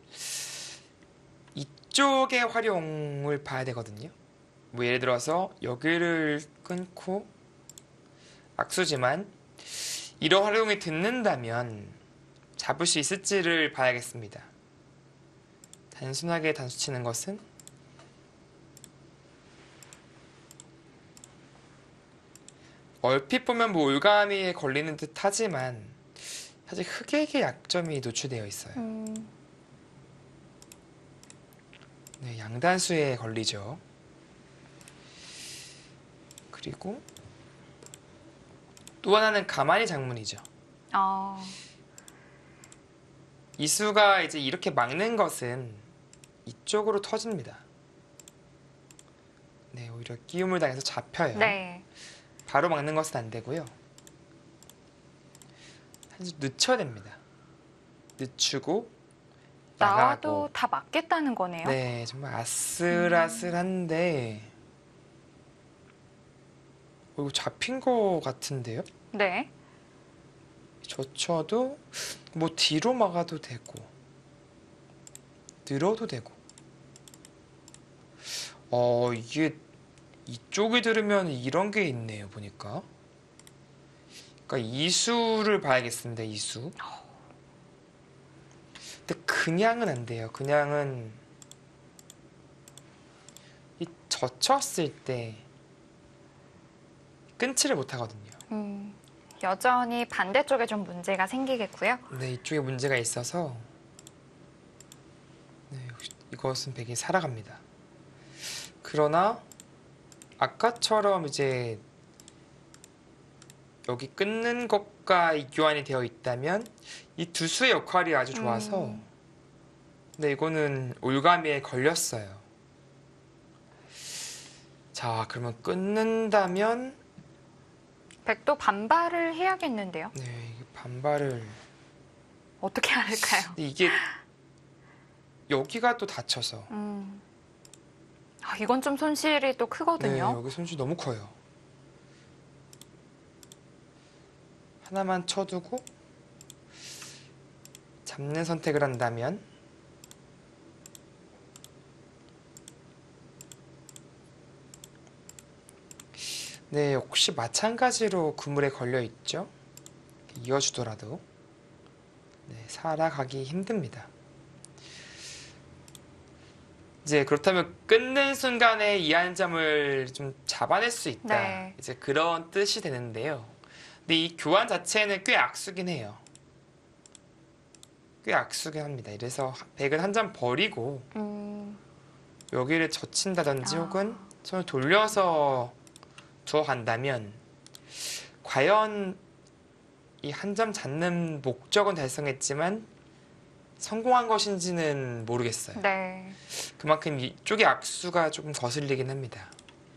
이쪽의 활용을 봐야 되거든요. 뭐 예를 들어서 여기를 끊고 악수지만 이런 활용이 듣는다면 잡을 수 있을지를 봐야겠습니다. 단순하게 단수 치는 것은 얼핏 보면 뭐 올가미에 걸리는 듯 하지만 사실 흑에게 약점이 노출되어 있어요. 네, 양단수에 걸리죠. 그리고 또 하나는 가만히 장문이죠. 이수가 이제 이렇게 막는 것은 이쪽으로 터집니다. 네, 오히려 끼움을 당해서 잡혀요. 네. 바로 막는 것은 안 되고요. 사실 늦춰야 됩니다. 늦추고 나와도 나가고. 다 맞겠다는 거네요. 네, 정말 아슬아슬한데 이거 잡힌 거 같은데요? 네. 젖혀도 뭐 뒤로 막아도 되고 늘어도 되고. 이게 이쪽이 들으면 이런 게 있네요, 보니까. 그러니까 이수를 봐야겠습니다, 이수. 근데 그냥은 안 돼요. 그냥은 이 젖혔을 때 끊지를 못하거든요. 여전히 반대쪽에 좀 문제가 생기겠고요. 네, 이쪽에 문제가 있어서 네, 이것은 백이 살아갑니다. 그러나 아까처럼 이제 여기 끊는 것과 교환이 되어 있다면 이 두 수의 역할이 아주 좋아서 근데 이거는 올가미에 걸렸어요. 자, 그러면 끊는다면 백도 반발을 해야겠는데요. 네, 이게 반발을 어떻게 할까요? 근데 이게 여기가 또 다쳐서 이건 좀 손실이 또 네, 크거든요. 여기 손실이 너무 커요. 하나만 쳐두고 잡는 선택을 한다면 네, 역시 마찬가지로 그물에 걸려 있죠. 이어주더라도 네, 살아가기 힘듭니다. 이제 그렇다면 끊는 순간에 이 한 점을 좀 잡아낼 수 있다. 네. 이제 그런 뜻이 되는데요. 근데 이 교환 자체는 꽤 악수긴 해요. 꽤 악수긴 합니다. 이래서 백은 한 점 버리고 여기를 젖힌다든지 혹은 손을 돌려서 두어 간다면 과연 이 한 점 잡는 목적은 달성했지만 성공한 것인지는 모르겠어요. 네. 그만큼 이쪽의 악수가 조금 거슬리긴 합니다.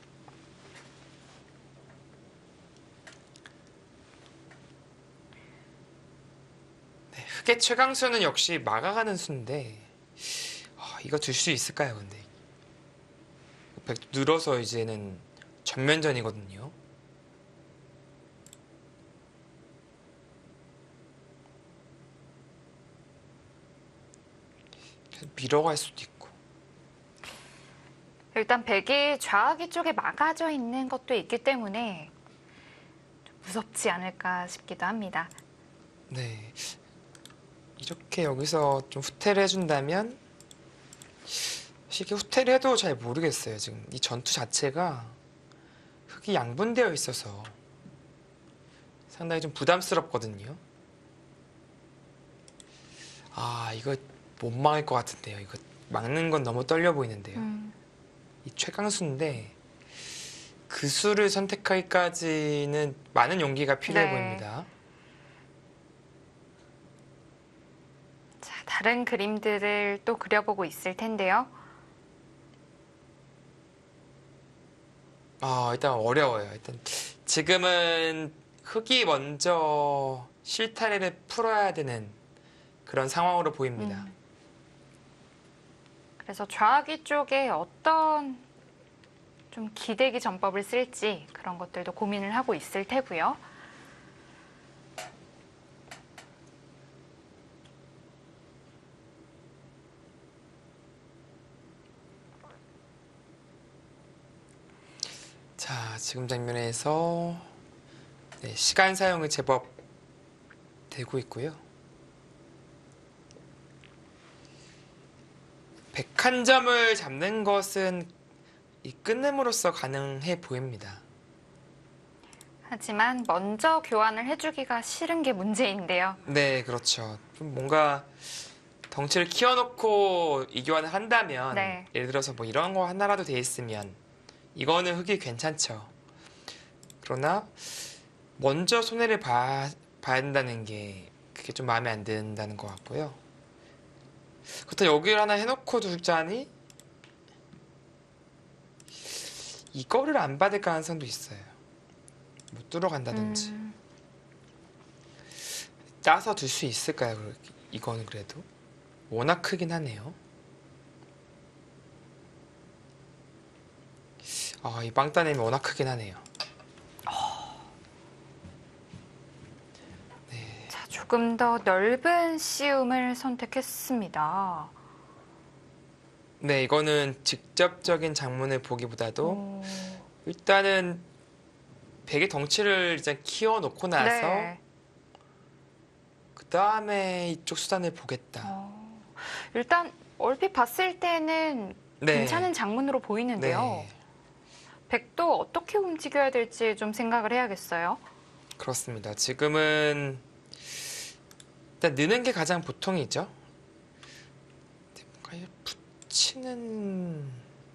네, 흑의 최강수는 역시 막아가는 수인데 이거 들 수 있을까요? 근데 백 늘어서 이제는 전면전이거든요. 밀어갈 수도 있고. 일단 백이 좌아기 쪽에 막아져 있는 것도 있기 때문에 좀 무섭지 않을까 싶기도 합니다. 네. 이렇게 여기서 좀 후퇴를 해준다면 이게 후퇴를 해도 잘 모르겠어요. 지금 이 전투 자체가 흙이 양분되어 있어서 상당히 좀 부담스럽거든요. 이거 못 막을 것 같은데요. 이거 막는 건 너무 떨려 보이는데요. 이 최강수인데 그 수를 선택하기까지는 많은 용기가 필요해 네. 보입니다. 자, 다른 그림들을 또 그려보고 있을 텐데요. 일단 어려워요. 일단 지금은 흙이 먼저 실타래를 풀어야 되는 그런 상황으로 보입니다. 그래서 좌아기 쪽에 어떤 좀 기대기 전법을 쓸지 그런 것들도 고민을 하고 있을 테고요. 자, 지금 장면에서 네, 시간 사용이 제법 되고 있고요. 101점을 잡는 것은 이 끝냄으로써 가능해 보입니다. 하지만 먼저 교환을 해주기가 싫은 게 문제인데요. 네, 그렇죠. 좀 뭔가 덩치를 키워놓고 이 교환을 한다면 네. 예를 들어서 뭐 이런 거 하나라도 돼 있으면 이거는 흙이 괜찮죠. 그러나 먼저 손해를 봐야 한다는 게 그게 좀 마음에 안 든다는 것 같고요. 그렇다면 여기를 하나 해놓고 두자니 이거를 안 받을 가능성도 있어요. 못 들어간다든지. 짜서 둘 수 있을까요? 이거는 그래도 워낙 크긴 하네요. 이 빵따님이 워낙 크긴 하네요. 자, 조금 더 넓은 씨움을 선택했습니다. 네, 이거는 직접적인 장문을 보기보다도 오. 일단은 백의 덩치를 이제 키워놓고 나서 네. 그 다음에 이쪽 수단을 보겠다. 일단 얼핏 봤을 때는 네. 괜찮은 장문으로 보이는데요. 네, 백도 어떻게 움직여야 될지 좀 생각을 해야겠어요. 그렇습니다. 지금은 일단 느는 게 가장 보통이죠. 근데 뭔가 이 붙이는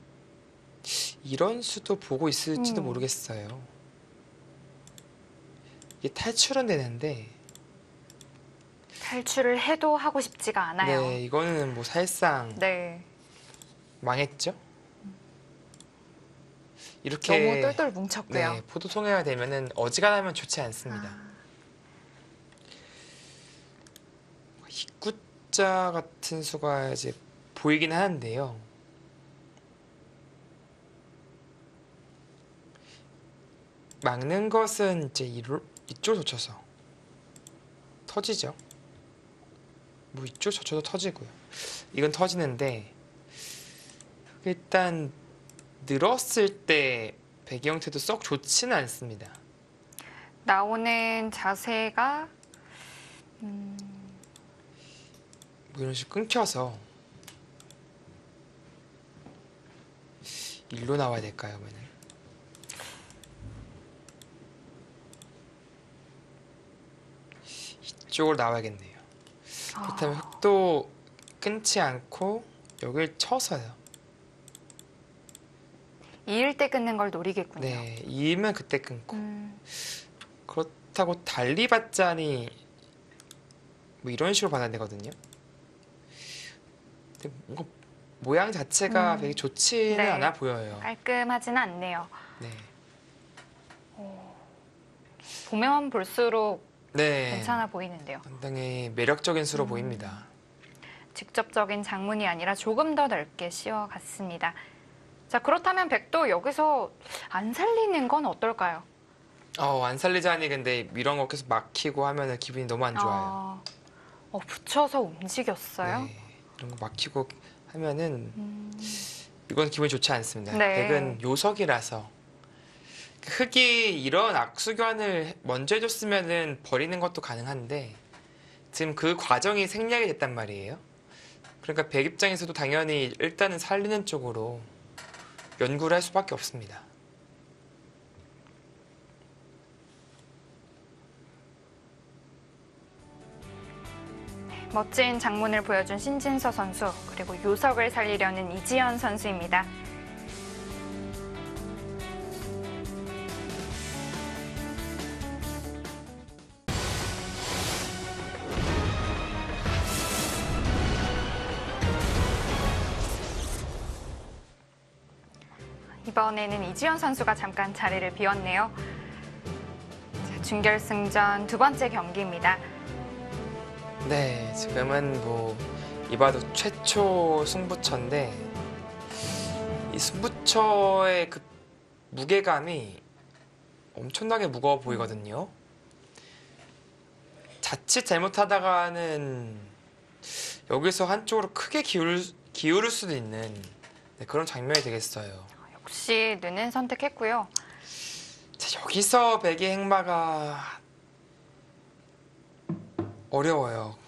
이런 수도 보고 있을지도 모르겠어요. 이게 탈출은 되는데 탈출을 해도 하고 싶지가 않아요. 네, 이거는 뭐 사실상 네. 망했죠. 이렇게 너무 똘똘 뭉쳤고요. 네, 포도 송해가 되면은 어지간하면 좋지 않습니다. 입구자 같은 수가 이제 보이긴 하는데요. 막는 것은 이제 이쪽을 젖혀서 터지죠. 뭐 이쪽 젖혀도 터지고요. 이건 터지는데 일단 늘었을 때 배기 형태도 썩 좋지는 않습니다. 나오는 자세가 뭐 이런 식으로 끊겨서 일로 나와야 될까요, 그러면? 이쪽으로 나와야겠네요. 그렇다면 흙도 끊지 않고 여길 쳐서요. 이을 때 끊는 걸 노리겠군요. 네, 이으면 그때 끊고. 음, 그렇다고 달리 받자니 뭐 이런 식으로 받아야 되거든요. 근데 뭔가 모양 자체가 되게 좋지는 네. 않아 보여요. 깔끔하지는 않네요. 네. 보면 볼수록 네. 괜찮아 보이는데요. 상당히 매력적인 수로 보입니다. 직접적인 장문이 아니라 조금 더 넓게 씌워갔습니다. 자, 그렇다면 백도 여기서 안 살리는 건 어떨까요? 안 살리자니 근데 이런 거 계속 막히고 하면은 기분이 너무 안 좋아요. 붙여서 움직였어요? 네. 이런 거 막히고 하면은 이건 기분이 좋지 않습니다. 네. 백은 요석이라서 흙이 이런 악수견을 먼저 해줬으면은 버리는 것도 가능한데 지금 그 과정이 생략이 됐단 말이에요. 그러니까 백 입장에서도 당연히 일단은 살리는 쪽으로 연구를 할 수밖에 없습니다. 멋진 장문을 보여준 신진서 선수, 그리고 요석을 살리려는 이지연 선수입니다. 이번에는 이지연 선수가 잠깐 자리를 비웠네요. 자, 준결승전 두 번째 경기입니다. 네, 지금은 뭐 이봐도 최초 승부처인데 이 승부처의 그 무게감이 엄청나게 무거워 보이거든요. 자칫 잘못하다가는 여기서 한쪽으로 크게 기울을 수도 있는 그런 장면이 되겠어요. 역시 느는 선택했고요. 자, 여기서 백의 행마가 어려워요.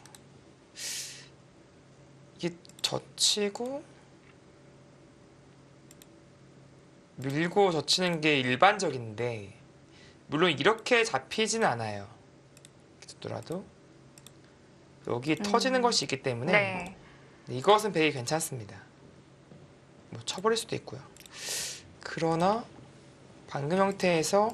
이게 젖히고 밀고 젖히는 게 일반적인데 물론 이렇게 잡히지는 않아요. 더라도 여기 터지는 것이 있기 때문에 네. 이것은 백이 괜찮습니다. 뭐 쳐버릴 수도 있고요. 그러나 방금 형태에서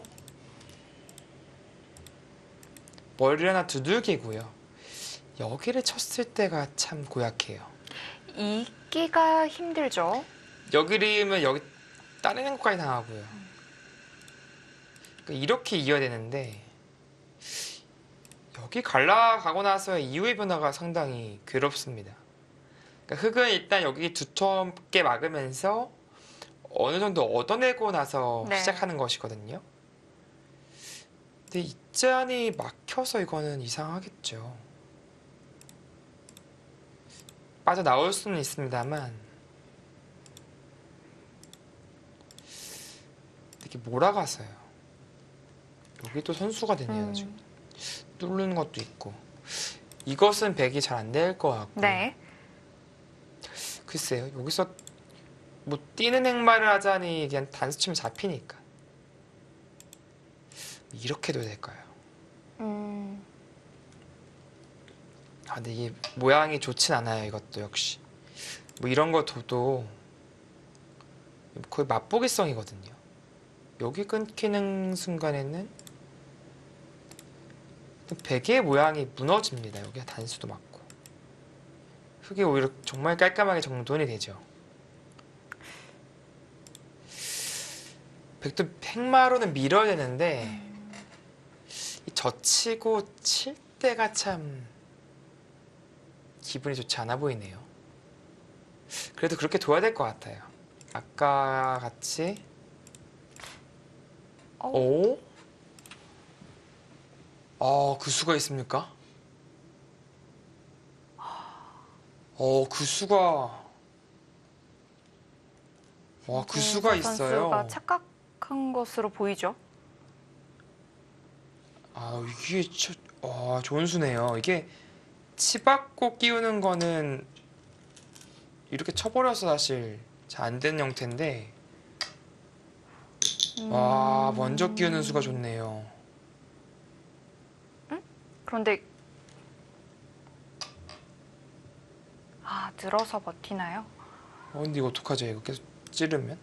머리를 하나 두들기고요. 여기를 쳤을 때가 참 고약해요. 이기가 힘들죠. 여기리면 여기 따내는 것까지 당하고요. 그러니까 이렇게 이어야 되는데 여기 갈라가고 나서 이후의 변화가 상당히 괴롭습니다. 그러니까 흙은 일단 여기 두텁게 막으면서 어느 정도 얻어내고 나서 네. 시작하는 것이거든요. 근데 이 잔이 막혀서 이거는 이상하겠죠. 빠져나올 수는 있습니다만 이렇게 몰아가서요. 여기 또 선수가 되네요. 지금 뚫는 것도 있고 이것은 백이 잘 안 될 것 같고 네. 글쎄요. 여기서 뭐 뛰는 행마를 하자니 그냥 단수 치면 잡히니까 이렇게 둬야 될까요? 아 근데 이게 모양이 좋진 않아요. 이것도 역시 뭐 이런 거 둬도 거의 맛보기성이거든요. 여기 끊기는 순간에는 베개의 모양이 무너집니다. 여기 단수도 맞고 흙이 오히려 정말 깔끔하게 정돈이 되죠. 백도 행마로는 밀어야 되는데 이 젖히고 칠 때가 참 기분이 좋지 않아 보이네요. 그래도 그렇게 둬야 될 것 같아요. 아까 같이 오? 그 수가 있습니까? 그 수가 그 수가 있어요. 선수가 착각한 것으로 보이죠. 이게 좋은 수네요. 이게 치받고 끼우는 거는 이렇게 쳐버려서 사실 잘 안 되는 형태인데 먼저 끼우는 수가 좋네요. 그런데 늘어서 버티나요? 근데 이거 어떡하죠? 이거 계속 찌르면?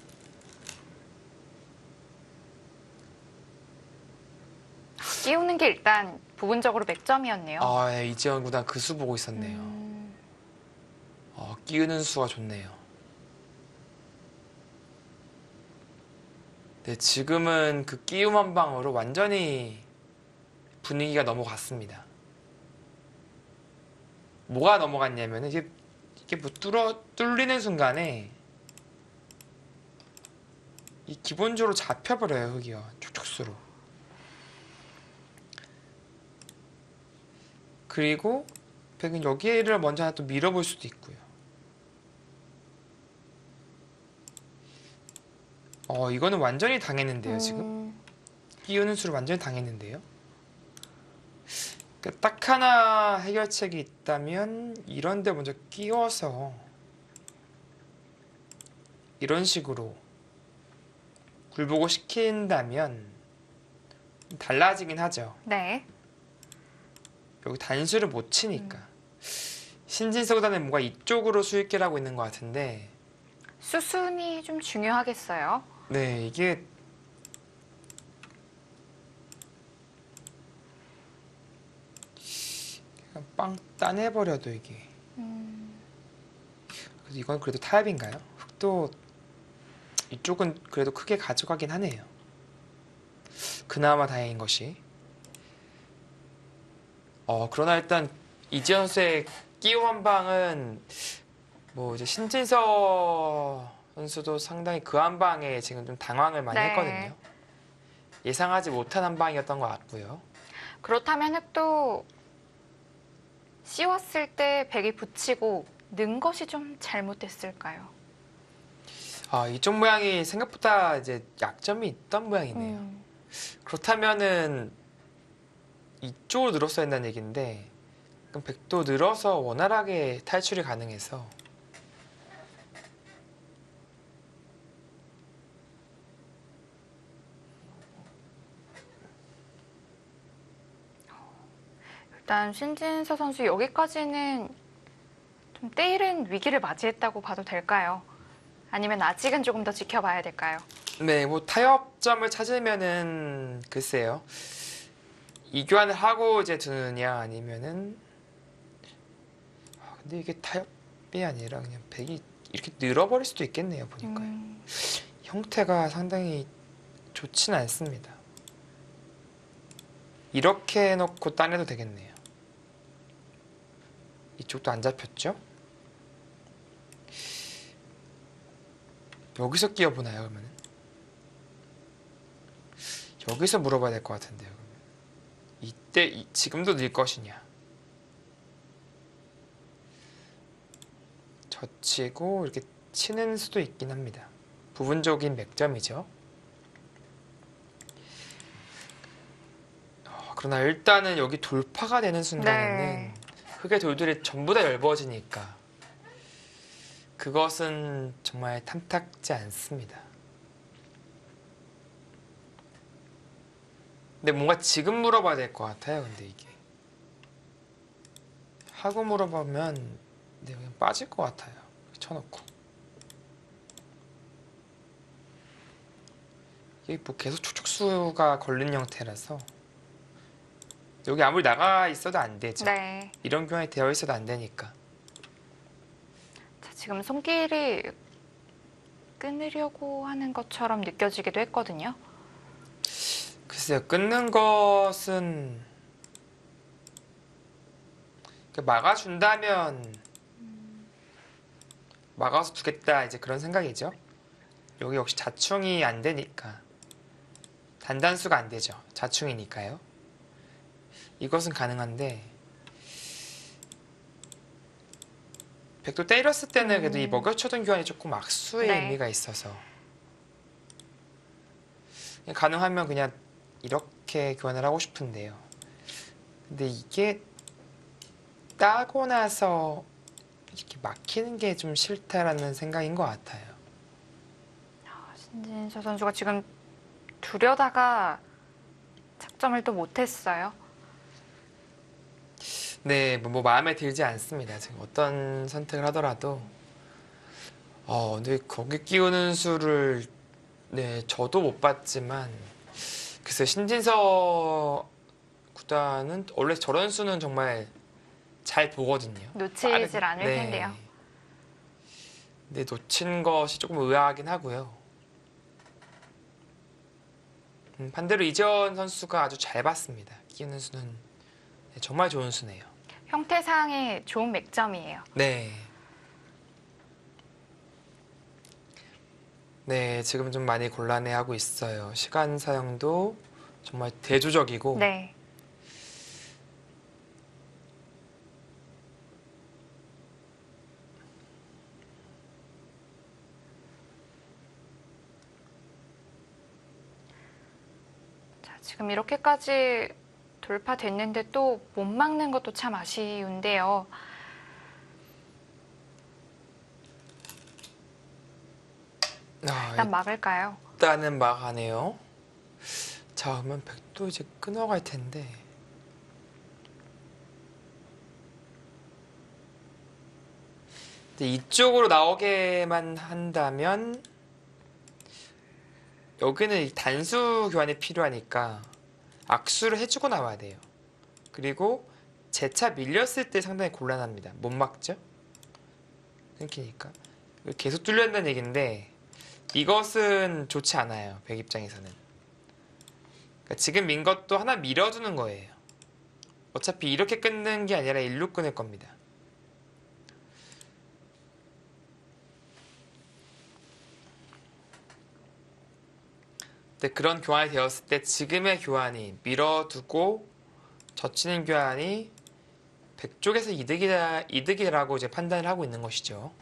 끼우는 게 일단 부분적으로 맥점이었네요. 예, 이재원 구단 그 수 보고 있었네요. 끼우는 수가 좋네요. 네, 지금은 그 끼움 한 방으로 완전히 분위기가 넘어갔습니다. 뭐가 넘어갔냐면 이게 뭐 뚫리는 순간에 이 기본적으로 잡혀버려요. 흙이요. 촉촉수로. 그리고 백은 여기를 먼저 하나 또 밀어볼 수도 있고요. 이거는 완전히 당했는데요. 지금 끼우는 수를 완전히 당했는데요. 그러니까 딱 하나 해결책이 있다면 이런 데 먼저 끼워서 이런 식으로 굴복을 시킨다면 달라지긴 하죠. 네. 여기 단수를 못 치니까 신진서 구단은 뭔가 이쪽으로 수익기를 하고 있는 것 같은데 수순이 좀 중요하겠어요. 네, 이게 그냥 빵 따내버려도 이게 그래서 이건 그래도 타협인가요? 흙도 이쪽은 그래도 크게 가져가긴 하네요. 그나마 다행인 것이 그러나 일단 이지현 선수의 끼움 한 방은 뭐 이제 신진서 선수도 상당히 그 한 방에 지금 좀 당황을 많이 네. 했거든요. 예상하지 못한 한 방이었던 것 같고요. 그렇다면 흙도 씌웠을 때 백이 붙이고 는 것이 좀 잘못됐을까요? 이쪽 모양이 생각보다 이제 약점이 있던 모양이네요. 그렇다면은 이쪽으로 늘었어야 한다는 얘기인데 그럼 백도 늘어서 원활하게 탈출이 가능해서 일단 신진서 선수 여기까지는 좀 때이른 위기를 맞이했다고 봐도 될까요? 아니면 아직은 조금 더 지켜봐야 될까요? 네, 뭐 타협점을 찾으면은 글쎄요. 이교환을 하고 이제 두느냐 아니면은 근데 이게 탑이 아니라 그냥 백이 이렇게 늘어버릴 수도 있겠네요. 보니까요. 형태가 상당히 좋진 않습니다. 이렇게 해놓고 따내도 되겠네요. 이쪽도 안 잡혔죠? 여기서 끼워보나요, 그러면은? 여기서 물어봐야 될 것 같은데요, 그러면. 이때, 지금도 늘 것이냐? 젖히고 이렇게 치는 수도 있긴 합니다. 부분적인 맥점이죠. 그러나 일단은 여기 돌파가 되는 순간에는 네. 흙의 돌들이 전부 다 얇아지니까 그것은 정말 탐탁지 않습니다. 근데 뭔가 지금 물어봐야 될 것 같아요. 근데 이게 하고 물어보면 네, 그냥 빠질 것 같아요. 쳐놓고 이게 뭐 계속 축축수가 걸린 형태라서 여기 아무리 나가 있어도 안 되죠. 네. 이런 교환이 되어 있어도 안 되니까. 자, 지금 손길이 끊으려고 하는 것처럼 느껴지기도 했거든요. 글쎄요, 끊는 것은 막아준다면 막아서 두겠다 이제 그런 생각이죠. 여기 역시 자충이 안 되니까 단단수가 안 되죠. 자충이니까요. 이것은 가능한데 백도 때렸을 때는 그래도 이 먹여쳐둔 교환이 조금 악수의 네. 의미가 있어서 가능하면 그냥 이렇게 교환을 하고 싶은데요. 근데 이게 따고 나서 이렇게 막히는 게 좀 싫다라는 생각인 것 같아요. 신진서 선수가 지금 두려다가 착점을 또 못했어요. 네, 뭐 마음에 들지 않습니다. 지금 어떤 선택을 하더라도 근데 거기 끼우는 수를 네, 저도 못 봤지만 글쎄 신진서 구단은 원래 저런 수는 정말 잘 보거든요. 놓치질 않을 텐데요. 근데 놓친 것이 조금 의아하긴 하고요. 반대로 이재원 선수가 아주 잘 봤습니다. 끼우는 수는 네, 정말 좋은 수네요. 형태상의 좋은 맥점이에요. 네. 네, 지금 좀 많이 곤란해하고 있어요. 시간 사용도 정말 대조적이고 네. 자, 지금 이렇게까지 돌파됐는데 또 못 막는 것도 참 아쉬운데요. 일단 막을까요? 일단은 막하네요. 자, 그러면 백도 이제 끊어갈 텐데. 근데 이쪽으로 나오게만 한다면 여기는 이 단수 교환이 필요하니까 악수를 해주고 나와야 돼요. 그리고 재차 밀렸을 때 상당히 곤란합니다. 못 막죠? 끊기니까. 계속 뚫려있는 얘기인데 이것은 좋지 않아요. 백 입장에서는. 그러니까 지금 민 것도 하나 밀어주는 거예요. 어차피 이렇게 끊는 게 아니라 일로 끊을 겁니다. 근데 그런 교환이 되었을 때 지금의 교환이 밀어두고 젖히는 교환이 백 쪽에서 이득이라고 이제 판단을 하고 있는 것이죠.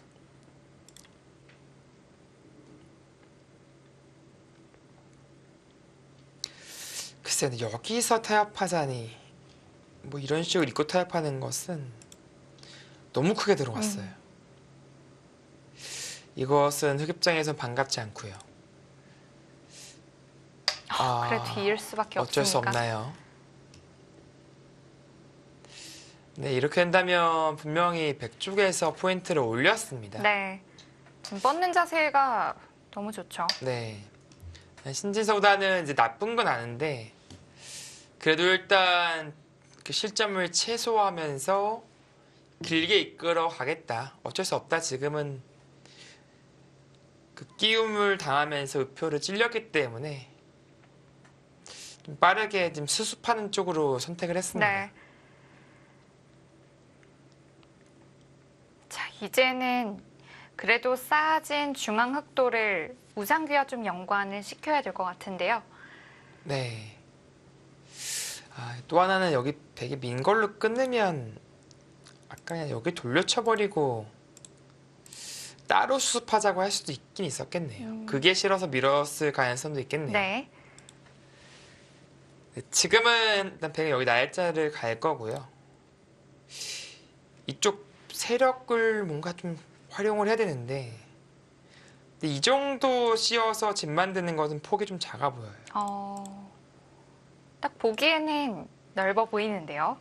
글쎄, 근데 여기서 타협하자니 뭐 이런 식으로 입고 타협하는 것은 너무 크게 들어왔어요. 이것은 흑입장에선 반갑지 않고요. 그래도 이을 수밖에 어쩔 수 없으니까. 없나요? 네, 이렇게 된다면 분명히 백 쪽에서 포인트를 올렸습니다. 네. 지금 뻗는 자세가 너무 좋죠. 네. 신진서보다는 이제 나쁜 건 아는데 그래도 일단 그 실점을 최소화하면서 길게 이끌어 가겠다. 어쩔 수 없다. 지금은 그 끼움을 당하면서 우표를 찔렸기 때문에 좀 빠르게 좀 수습하는 쪽으로 선택을 했습니다. 네. 자, 이제는 그래도 쌓아진 중앙 흑도를 우상귀와 좀 연관을 시켜야 될 것 같은데요. 네. 또 하나는 여기 베개 민 걸로 끊으면 아까 그냥 여기 돌려쳐버리고 따로 수습하자고 할 수도 있긴 있었겠네요. 그게 싫어서 밀었을 가능성도 있겠네요. 네. 네, 지금은 일단 베개 여기 날짜를 갈 거고요. 이쪽 세력을 뭔가 좀 활용을 해야 되는데 근데 이 정도 씌워서 집 만드는 것은 폭이 좀 작아 보여요. 딱 보기에는 넓어 보이는데요.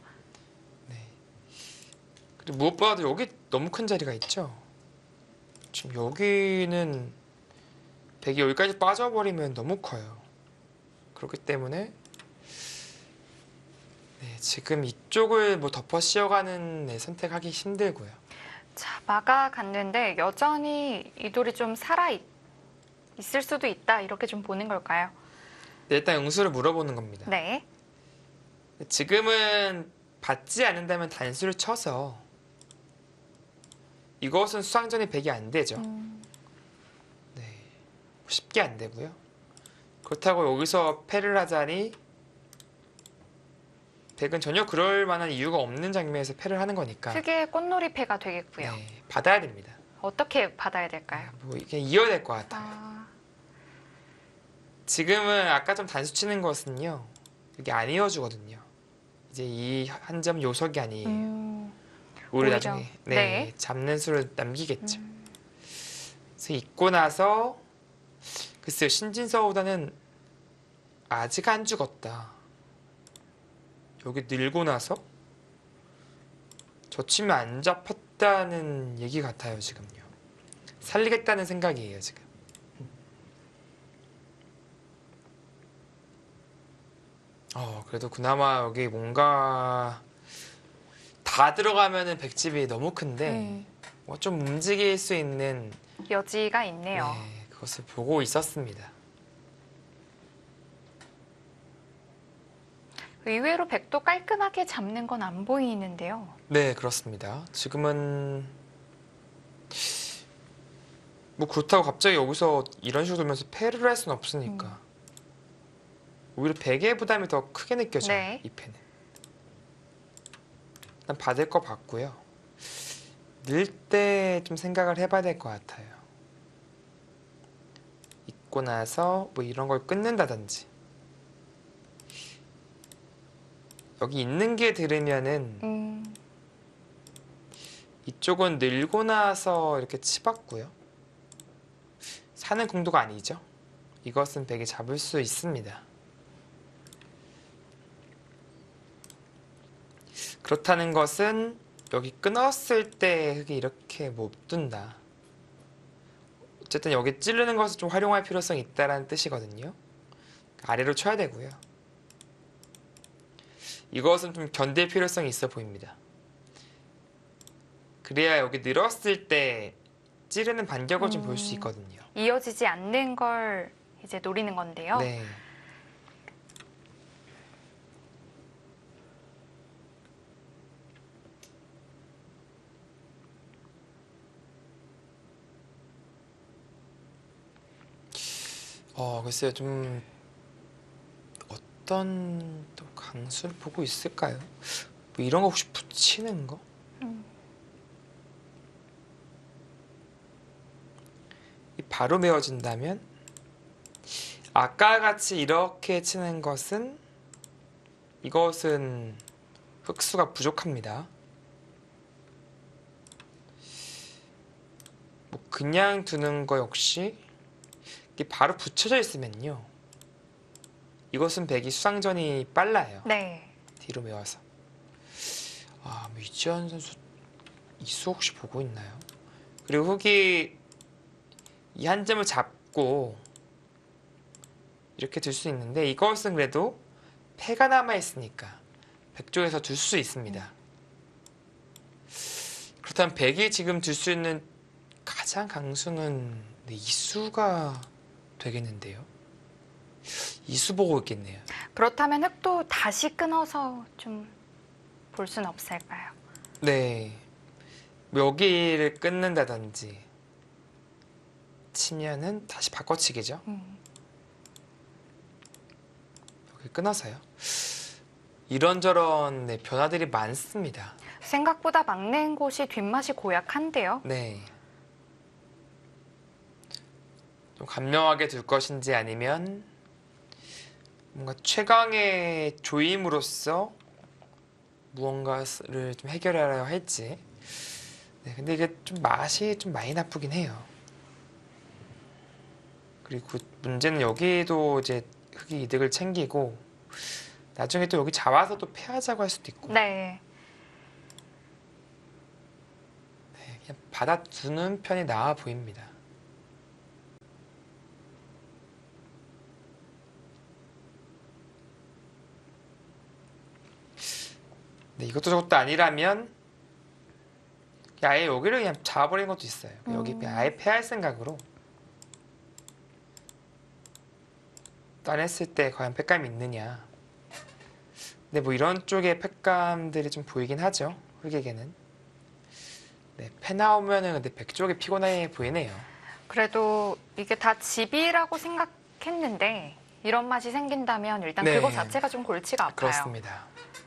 그리고 무엇보다도 여기 너무 큰 자리가 있죠. 지금 여기는 백이 여기까지 빠져버리면 너무 커요. 그렇기 때문에 네, 지금 이쪽을 뭐 덮어 씌워가는 네, 선택하기 힘들고요. 자, 막아갔는데 여전히 이 돌이 좀 있을 수도 있다. 이렇게 좀 보는 걸까요? 네, 일단 응수를 물어보는 겁니다. 네. 지금은 받지 않는다면 단수를 쳐서 이것은 수상전이 100이 안 되죠. 네, 쉽게 안 되고요. 그렇다고 여기서 패를 하자니 100은 전혀 그럴 만한 이유가 없는 장면에서 패를 하는 거니까 크게 꽃놀이패가 되겠고요. 네, 받아야 됩니다. 어떻게 받아야 될까요? 뭐 이게 이어야 될 것 같아요. 지금은 아까 좀 단수 치는 것은요. 이게 안 이어주거든요. 이제 이 한 점 요석이 아니에요. 우리 오히려. 나중에 네. 잡는 수를 남기겠죠. 그래서 잊고 나서 글쎄요. 신진서보다는 아직 안 죽었다. 여기 늘고 나서 저 치면 안 잡혔다는 얘기 같아요. 지금요. 살리겠다는 생각이에요. 지금. 그래도 그나마 여기 뭔가 다 들어가면은 백집이 너무 큰데 뭐 좀 움직일 수 있는 여지가 있네요. 네, 그것을 보고 있었습니다. 의외로 백도 깔끔하게 잡는 건 안 보이는데요. 네, 그렇습니다. 지금은 뭐 그렇다고 갑자기 여기서 이런 식으로 돌면서 패를 할 수는 없으니까 오히려 베개의 부담이 더 크게 느껴져요. 네. 이 패는. 일단 받을 거 받고요. 늘 때 좀 생각을 해봐야 될 것 같아요. 잊고 나서 뭐 이런 걸 끊는다든지 여기 있는 게 들으면은 이쪽은 늘고 나서 이렇게 치봤고요. 사는 공도가 아니죠. 이것은 베개 잡을 수 있습니다. 그렇다는 것은 여기 끊었을 때 흙이 이렇게 못 둔다. 어쨌든 여기 찌르는 것을 좀 활용할 필요성이 있다는 뜻이거든요. 아래로 쳐야 되고요. 이것은 좀 견딜 필요성이 있어 보입니다. 그래야 여기 늘었을 때 찌르는 반격을 좀 볼 수 있거든요. 이어지지 않는 걸 이제 노리는 건데요. 네. 글쎄요, 좀 어떤 또 강수를 보고 있을까요? 뭐 이런 거 혹시 붙이는 거? 바로 메워진다면 아까 같이 이렇게 치는 것은 이것은 흑수가 부족합니다. 뭐 그냥 두는 거 역시 이게 바로 붙여져 있으면요. 이것은 백이 수상전이 빨라요. 네. 뒤로 메워서. 뭐 이지현 선수 이수 혹시 보고 있나요? 그리고 흑이 이 한 점을 잡고 이렇게 둘 수 있는데 이것은 그래도 패가 남아 있으니까 백 쪽에서 둘 수 있습니다. 그렇다면 백이 지금 들 수 있는 가장 강수는 네, 이수가 되겠는데요. 이수 보고 있겠네요. 그렇다면 흑도 다시 끊어서 좀 볼 수는 없을까요? 네. 뭐 여기를 끊는다든지 치면은 다시 바꿔치기죠. 여기 끊어서요. 이런저런 네, 변화들이 많습니다. 생각보다 막는 곳이 뒷맛이 고약한데요. 네. 좀 감명하게 둘 것인지 아니면 뭔가 최강의 조임으로써 무언가를 좀 해결하려 할지. 네, 근데 이게 좀 맛이 좀 많이 나쁘긴 해요. 그리고 문제는 여기도 이제 흑이 이득을 챙기고 나중에 또 여기 잡아서 또 패하자고 할 수도 있고. 네. 네, 그냥 받아두는 편이 나아 보입니다. 네, 이것도 저것도 아니라면 아예 여기를 그냥 잡아버리는 것도 있어요. 여기 그냥 아예 패할 생각으로 따냈을 때 과연 패감이 있느냐. 근데 뭐 이런 쪽의 패감들이 좀 보이긴 하죠. 흑에게는. 네, 패 나오면은 근데 백 쪽이 피곤해 보이네요. 그래도 이게 다 집이라고 생각했는데 이런 맛이 생긴다면 일단 네. 그거 자체가 좀 골치가 아파요. 그렇습니다.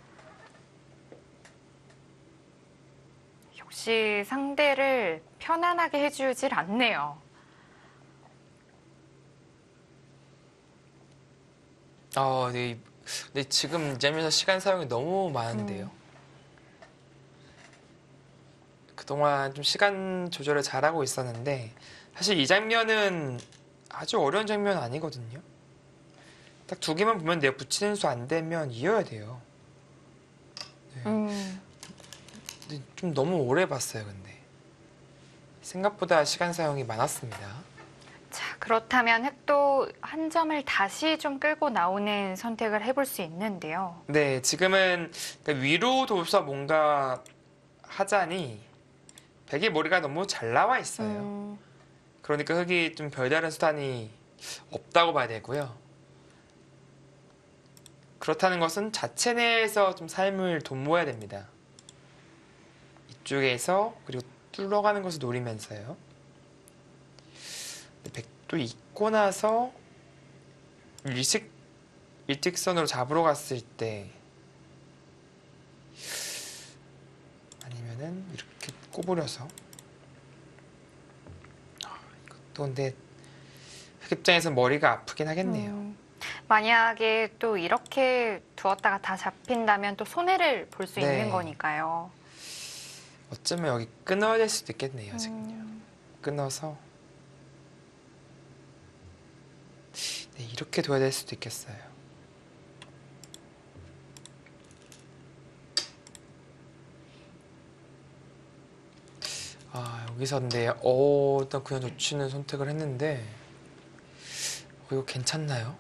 역시 상대를 편안하게 해주질 않네요. 네. 근데 지금 이 장면에서 시간 사용이 너무 많은데요. 그동안 좀 시간 조절을 잘하고 있었는데 사실 이 장면은 아주 어려운 장면 아니거든요. 딱 두 개만 보면 돼요. 붙이는 수 안 되면 이어야 돼요. 네. 근데 좀 너무 오래 봤어요, 근데. 생각보다 시간 사용이 많았습니다. 자, 그렇다면 흑도 한 점을 다시 좀 끌고 나오는 선택을 해볼 수 있는데요. 네, 지금은 그러니까 위로 둬서 뭔가 하자니 백의 머리가 너무 잘 나와 있어요. 그러니까 흑이 좀 별다른 수단이 없다고 봐야 되고요. 그렇다는 것은 자체 내에서 좀 삶을 돈모아야 됩니다. 이쪽에서 그리고 뚫어가는 것을 노리면서요. 백도 있고 나서 일직선으로 잡으러 갔을 때 아니면은 이렇게 꼬부려서 이것도 근데 흑 입장에서 머리가 아프긴 하겠네요. 만약에 또 이렇게 두었다가 다 잡힌다면 또 손해를 볼 수 네. 있는 거니까요. 어쩌면 여기 끊어야 될 수도 있겠네요. 지금요. 끊어서 네, 이렇게 둬야 될 수도 있겠어요. 여기서 근데 일단 그냥 놓치는 선택을 했는데 이거 괜찮나요?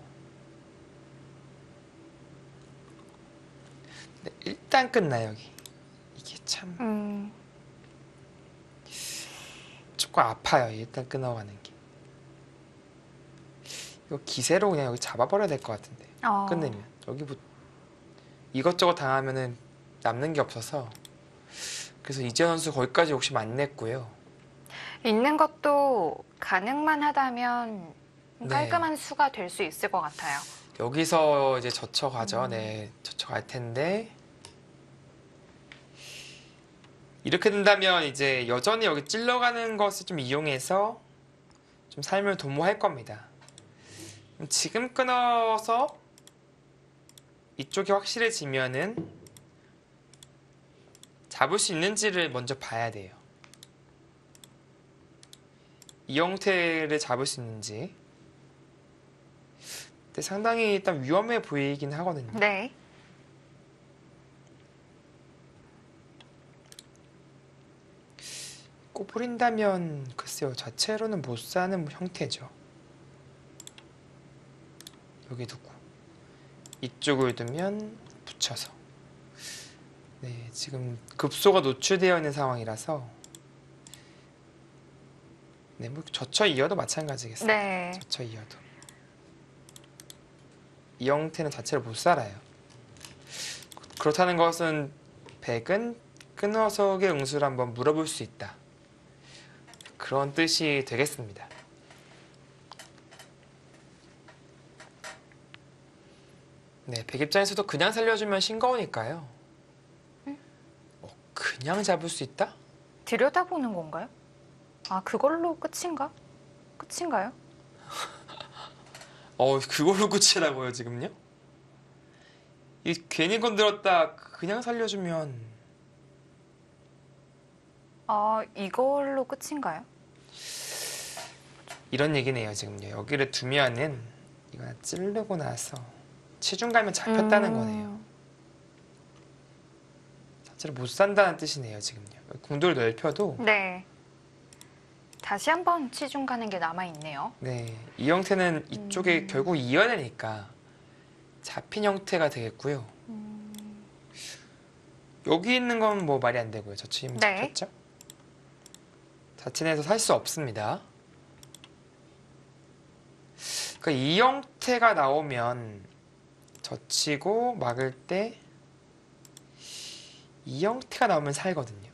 네, 일단 끝나요 여기. 이게 참 조금 아파요. 일단 끊어가는 게. 이거 기세로 그냥 여기 잡아버려야 될 것 같은데. 끝내면 여기 이것저것 당하면은 남는 게 없어서 그래서 이재현 선수 거기까지 욕심 안 냈고요. 있는 것도 가능만 하다면 네. 깔끔한 수가 될 수 있을 것 같아요. 여기서 이제 젖혀가죠. 네, 젖혀갈 텐데 이렇게 된다면 이제 여전히 여기 찔러가는 것을 좀 이용해서 좀 삶을 도모할 겁니다. 지금 끊어서 이쪽이 확실해지면은 잡을 수 있는지를 먼저 봐야 돼요. 이 형태를 잡을 수 있는지. 근데 상당히 일단 위험해 보이긴 하거든요. 네. 꼬부린다면 글쎄요. 자체로는 못 사는 형태죠. 여기 두고 이쪽을 두면 붙여서 네, 지금 급소가 노출되어 있는 상황이라서 네, 뭐 젖혀 이어도 마찬가지겠어요. 네. 젖혀 이어도. 이 형태는 자체로 못 살아요. 그렇다는 것은 백은 끊어석의 응수를 한번 물어볼 수 있다. 그런 뜻이 되겠습니다. 네, 백 입장에서도 그냥 살려주면 싱거우니까요. 그냥 잡을 수 있다? 들여다보는 건가요? 아, 그걸로 끝인가? 끝인가요? 그걸로 끝이라고요, 지금요? 이 괜히 건드렸다 그냥 살려주면 아, 이걸로 끝인가요? 이런 얘기네요, 지금요. 여기를 두면은 이거 찌르고 나서 체중 가면 잡혔다는 거네요. 자체로 못 산다는 뜻이네요, 지금요. 궁도를 넓혀도 네. 다시 한번 치중 가는 게 남아있네요. 네, 이 형태는 이쪽에 결국 이어내니까 잡힌 형태가 되겠고요. 여기 있는 건 뭐 말이 안 되고요. 저치 힘 네. 잡혔죠? 자체내에서 살 수 없습니다. 그러니까 이 형태가 나오면 젖히고 막을 때 이 형태가 나오면 살거든요.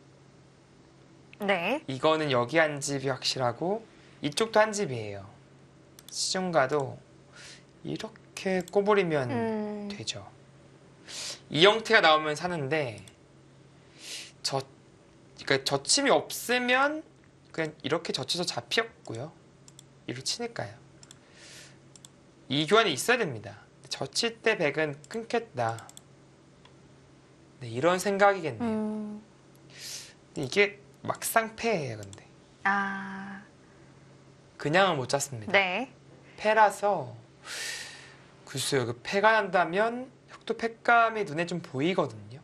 네. 이거는 여기 한 집이 확실하고 이쪽도 한 집이에요. 시중가도 이렇게 꼬부리면 되죠. 이 형태가 나오면 사는데 그러니까 젖힘이 없으면 그냥 이렇게 젖혀서 잡혔고요. 이렇게 치니까요. 이 교환이 있어야 됩니다. 젖힐 때 백은 끊겠다. 네, 이런 생각이겠네요. 근데 이게 막상 패예요, 근데. 아, 그냥은 못 잡습니다. 네. 패라서 글쎄요, 그 패가 난다면 흑도 패감이 눈에 좀 보이거든요.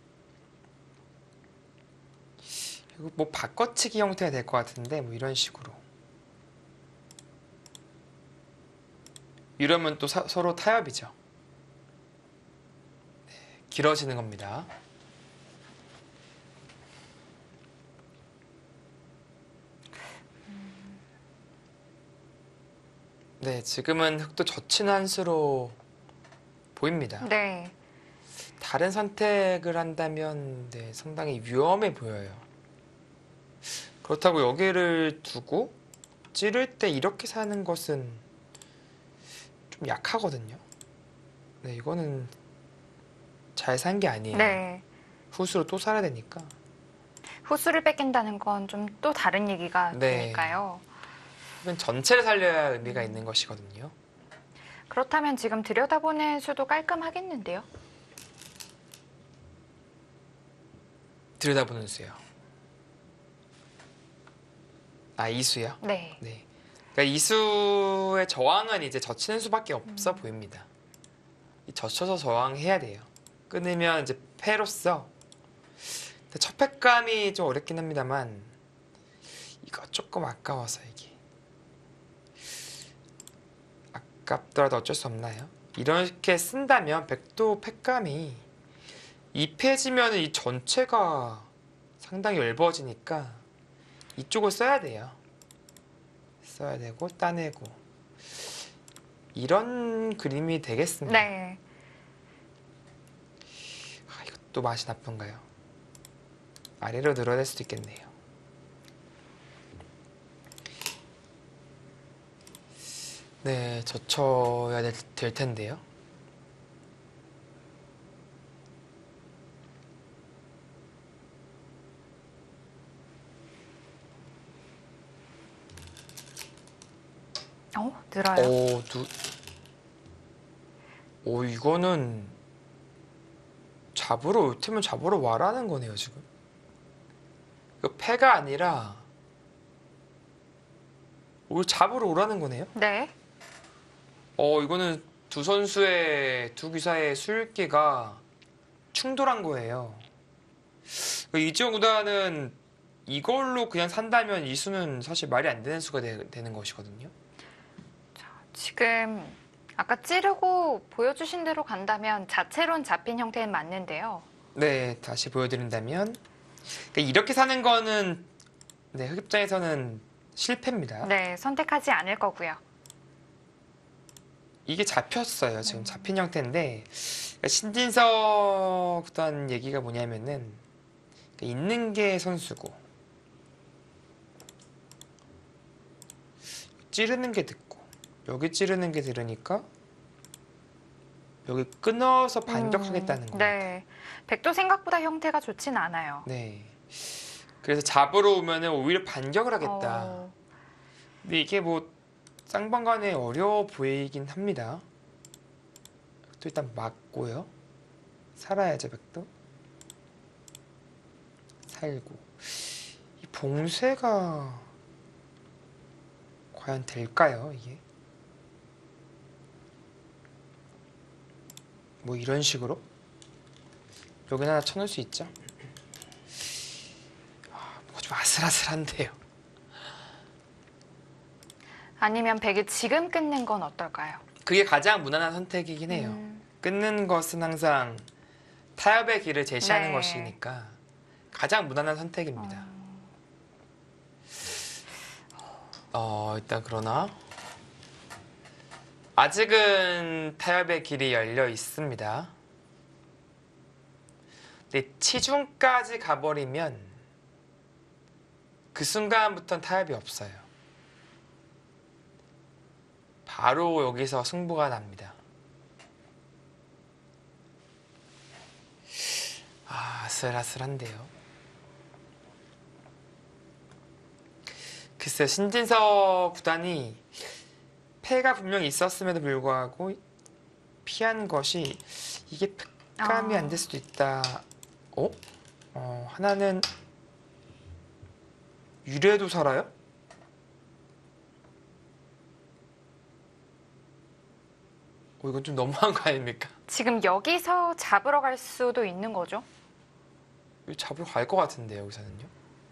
이거 뭐 바꿔치기 형태가 될 것 같은데 뭐 이런 식으로. 이러면 또 서로 타협이죠. 네, 길어지는 겁니다. 네, 지금은 흑도 젖힌 한 수로 보입니다. 네. 다른 선택을 한다면 네, 상당히 위험해 보여요. 그렇다고 여기를 두고 찌를 때 이렇게 사는 것은 좀 약하거든요. 네, 이거는 잘 산 게 아니에요. 네. 후수로 또 살아야 되니까. 후수를 뺏긴다는 건 좀 또 다른 얘기가 네. 되니까요. 이건 전체를 살려야 의미가 있는 것이거든요. 그렇다면 지금 들여다보는 수도 깔끔하겠는데요? 들여다보는 수요. 아, 이수요? 네. 네. 그러니까 이수의 저항은 이제 젖히는 수밖에 없어 보입니다. 이 젖혀서 저항해야 돼요. 끊으면 이제 패로서 첫 패감이 좀 어렵긴 합니다만 이거 조금 아까워서 이게 아깝더라도 어쩔 수 없나요? 이렇게 쓴다면 백도 패감이 2패지면 이 전체가 상당히 얇아지니까 이쪽을 써야 돼요. 써야 되고 따내고 이런 그림이 되겠습니다. 네. 아, 이것도 맛이 나쁜가요? 아래로 늘어날 수도 있겠네요. 네, 젖혀야 될 텐데요. 늘어요. 이거는 잡으러 팀을 잡으러 와라는 거네요, 지금. 그 패가 아니라 잡으러 오라는 거네요. 네. 이거는 두 선수의 두 기사의 술기가 충돌한 거예요. 이지원 구단은 이걸로 그냥 산다면 이 수는 사실 말이 안 되는 수가 되는 것이거든요. 지금 아까 찌르고 보여주신 대로 간다면 자체론 잡힌 형태는 맞는데요. 네, 다시 보여드린다면 그러니까 이렇게 사는 거는 네, 흑입장에서는 실패입니다. 네, 선택하지 않을 거고요. 이게 잡혔어요. 지금 잡힌 형태인데 그러니까 신진석 구단 얘기가 뭐냐면은 그러니까 있는 게 선수고 찌르는 게 듣고 여기 찌르는 게 들으니까 여기 끊어서 반격하겠다는 거예요. 네, 백도 생각보다 형태가 좋진 않아요. 네. 그래서 잡으러 오면은 오히려 반격을 하겠다. 어, 근데 이게 뭐 쌍방간에 어려워 보이긴 합니다. 또 일단 맞고요. 살아야죠, 백도. 살고. 이 봉쇄가 과연 될까요, 이게? 뭐 이런 식으로? 여기 하나 쳐놓을 수 있죠? 뭔가 좀 아슬아슬한데요. 아니면 백이 지금 끊는 건 어떨까요? 그게 가장 무난한 선택이긴 해요. 끊는 것은 항상 타협의 길을 제시하는 네. 것이니까 가장 무난한 선택입니다. 일단 그러나 아직은 타협의 길이 열려 있습니다. 근데 치중까지 가버리면 그 순간부터는 타협이 없어요. 바로 여기서 승부가 납니다. 아슬아슬한데요. 글쎄요, 신진석 구단이 패가 분명히 있었음에도 불구하고 피한 것이 이게 득감이 안 될 수도 있다. 하나는 유래도 살아요? 이건 좀 너무한 거 아닙니까? 지금 여기서 잡으러 갈 수도 있는 거죠? 이거 잡으러 갈 것 같은데 여기서는요.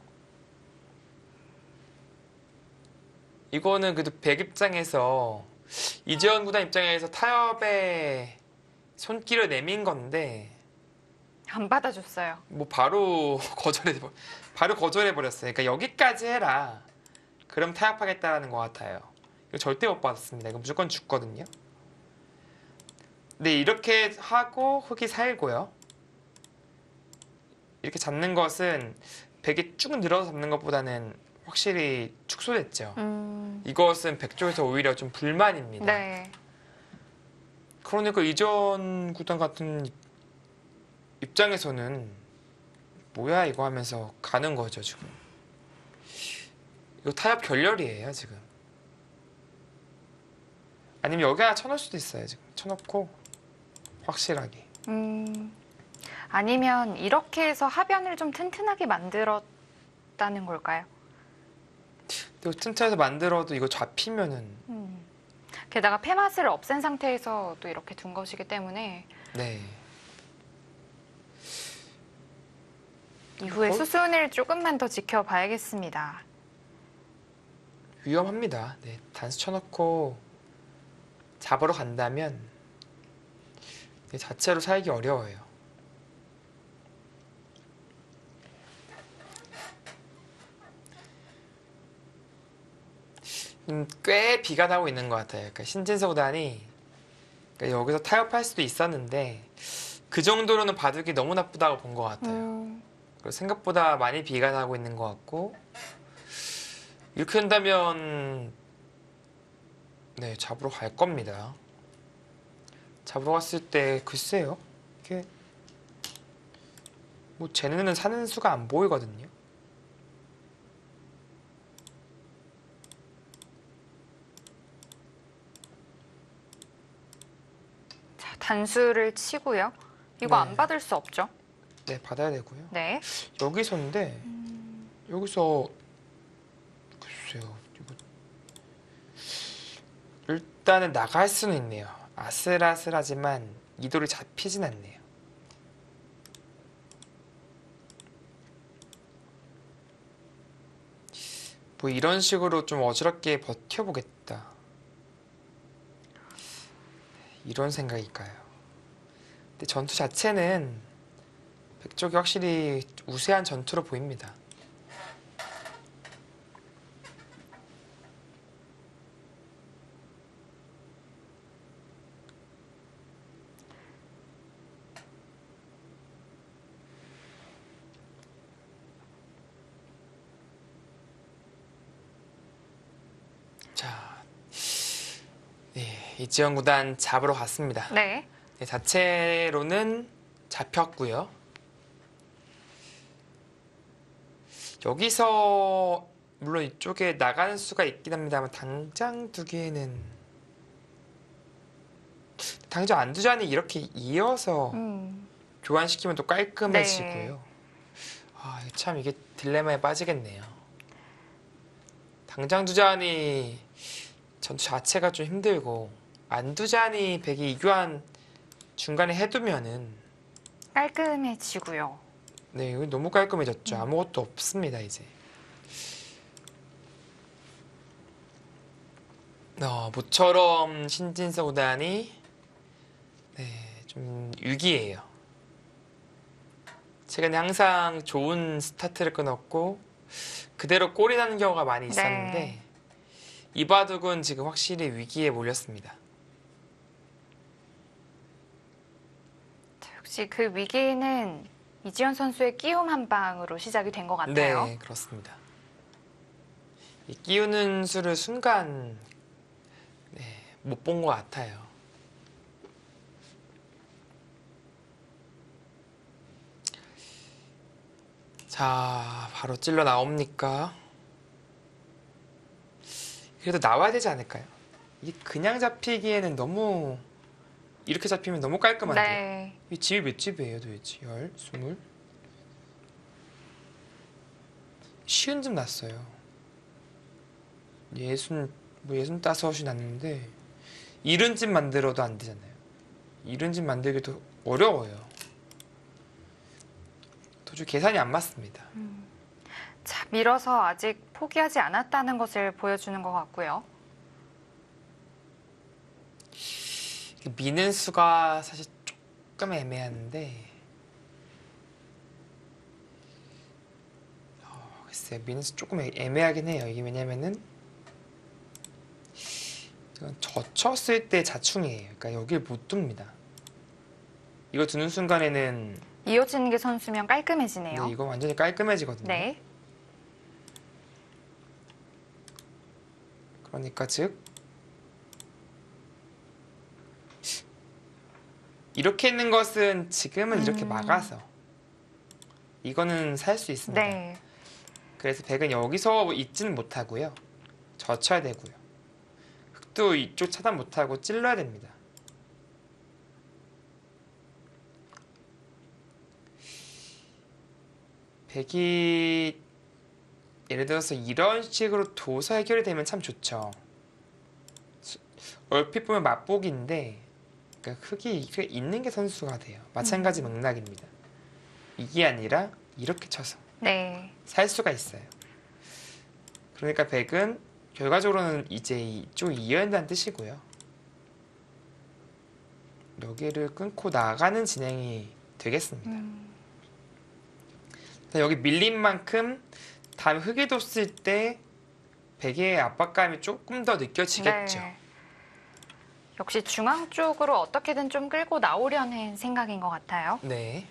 이거는 그래도 백 입장에서 이재원 구단 입장에서 타협에 손길을 내민 건데 안 받아줬어요. 뭐 바로 거절해 버렸어요. 그러니까 여기까지 해라. 그럼 타협하겠다라는 것 같아요. 이거 절대 못 받았습니다. 이거 무조건 죽거든요. 네, 이렇게 하고 흙이 살고요. 이렇게 잡는 것은 백이 쭉 늘어서 잡는 것보다는 확실히 축소됐죠. 이것은 백 쪽에서 오히려 좀 불만입니다. 네. 그러니까 이전 구단 같은 입장에서는 뭐야 이거 하면서 가는 거죠 지금. 이거 타협 결렬이에요 지금. 아니면 여기 하나 쳐놓을 수도 있어요 지금. 쳐놓고 확실하게. 아니면 이렇게 해서 하변을 좀 튼튼하게 만들었다는 걸까요? 근데 튼튼해서 만들어도 이거 잡히면은 게다가 폐맛을 없앤 상태에서 또 이렇게 둔 것이기 때문에 네. 이후에 수순을 조금만 더 지켜봐야겠습니다. 위험합니다. 네, 단수 쳐놓고 잡으러 간다면 자체로 살기 어려워요. 꽤 비가 나고 있는 것 같아요. 그러니까 신진석 구단이 그러니까 여기서 타협할 수도 있었는데 그 정도로는 바둑이 너무 나쁘다고 본 것 같아요. 그리고 생각보다 많이 비가 나고 있는 것 같고 이렇게 한다면 네, 잡으러 갈 겁니다. 잡으러 갔을 때 글쎄요. 이게 뭐 제 눈에는 사는 수가 안 보이거든요. 자, 단수를 치고요. 이거 네. 안 받을 수 없죠? 네, 받아야 되고요. 네. 여기서인데 여기서 글쎄요. 이거 일단은 나갈 수는 있네요. 아슬아슬하지만 이도를 잡히진 않네요. 뭐 이런 식으로 좀 어지럽게 버텨보겠다. 이런 생각일까요? 근데 전투 자체는 백쪽이 확실히 우세한 전투로 보입니다. 이지현 구단 잡으러 갔습니다. 네. 네, 자체로는 잡혔고요. 여기서 물론 이쪽에 나가는 수가 있긴 합니다만 당장 두기에는 당장 안두잔이 이렇게 이어서 교환시키면 또 깔끔해지고요. 아, 참 이게 딜레마에 빠지겠네요. 당장 두잔이 전투 자체가 좀 힘들고 안두잔이 백이 이교환 중간에 해두면은 깔끔해지고요. 네, 이거 너무 깔끔해졌죠. 아무것도 없습니다, 이제. 모처럼 신진서 구단이 네, 좀 위기예요. 최근에 항상 좋은 스타트를 끊었고 그대로 골이 나는 경우가 많이 있었는데 네. 이바둑은 지금 확실히 위기에 몰렸습니다. 자, 역시 그 위기는 이지현 선수의 끼움 한 방으로 시작이 된 것 같아요. 네, 그렇습니다. 이 끼우는 수를 순간 네, 못 본 것 같아요. 자, 바로 찔러 나옵니까? 그래도 나와야 되지 않을까요? 이게 그냥 잡히기에는 너무 이렇게 잡히면 너무 깔끔한데요. 네. 이 집이 몇 집이에요 도대체? 10? 20? 쉬운 집 났어요. 65이 났는데 이른 집 만들어도 안 되잖아요. 이른 집 만들기도 어려워요. 도저히 계산이 안 맞습니다. 자, 밀어서 아직 포기하지 않았다는 것을 보여주는 것 같고요. 미는 수가 사실 조금 애매한데 글쎄요, 미는 수 조금 애매하긴 해요. 이게 왜냐면은 이건 젖혔을 때 자충이에요. 그러니까 여길 못 둡니다. 이거 두는 순간에는 이어지는 게 선수면 깔끔해지네요. 네, 이거 완전히 깔끔해지거든요. 네. 그러니까 즉 이렇게 있는 것은 지금은 이렇게 막아서 이거는 살 수 있습니다. 네. 그래서 백은 여기서 있지는 못하고요. 젖혀야 되고요. 흑도 이쪽 차단 못하고 찔러야 됩니다. 백이 예를 들어서 이런 식으로 둬서 해결이 되면 참 좋죠. 얼핏 보면 맛보기인데 그러니까 흙이 있는 게 선수가 돼요. 마찬가지 맥락입니다. 이게 아니라 이렇게 쳐서 네. 살 수가 있어요. 그러니까 백은 결과적으로는 이제 이쪽 이어야 한다는 뜻이고요. 여기를 끊고 나가는 진행이 되겠습니다. 여기 밀린 만큼 다음에 흙이 뒀을 때 백의 압박감이 조금 더 느껴지겠죠. 네. 역시 중앙 쪽으로 어떻게든 좀 끌고 나오려는 생각인 것 같아요. 네.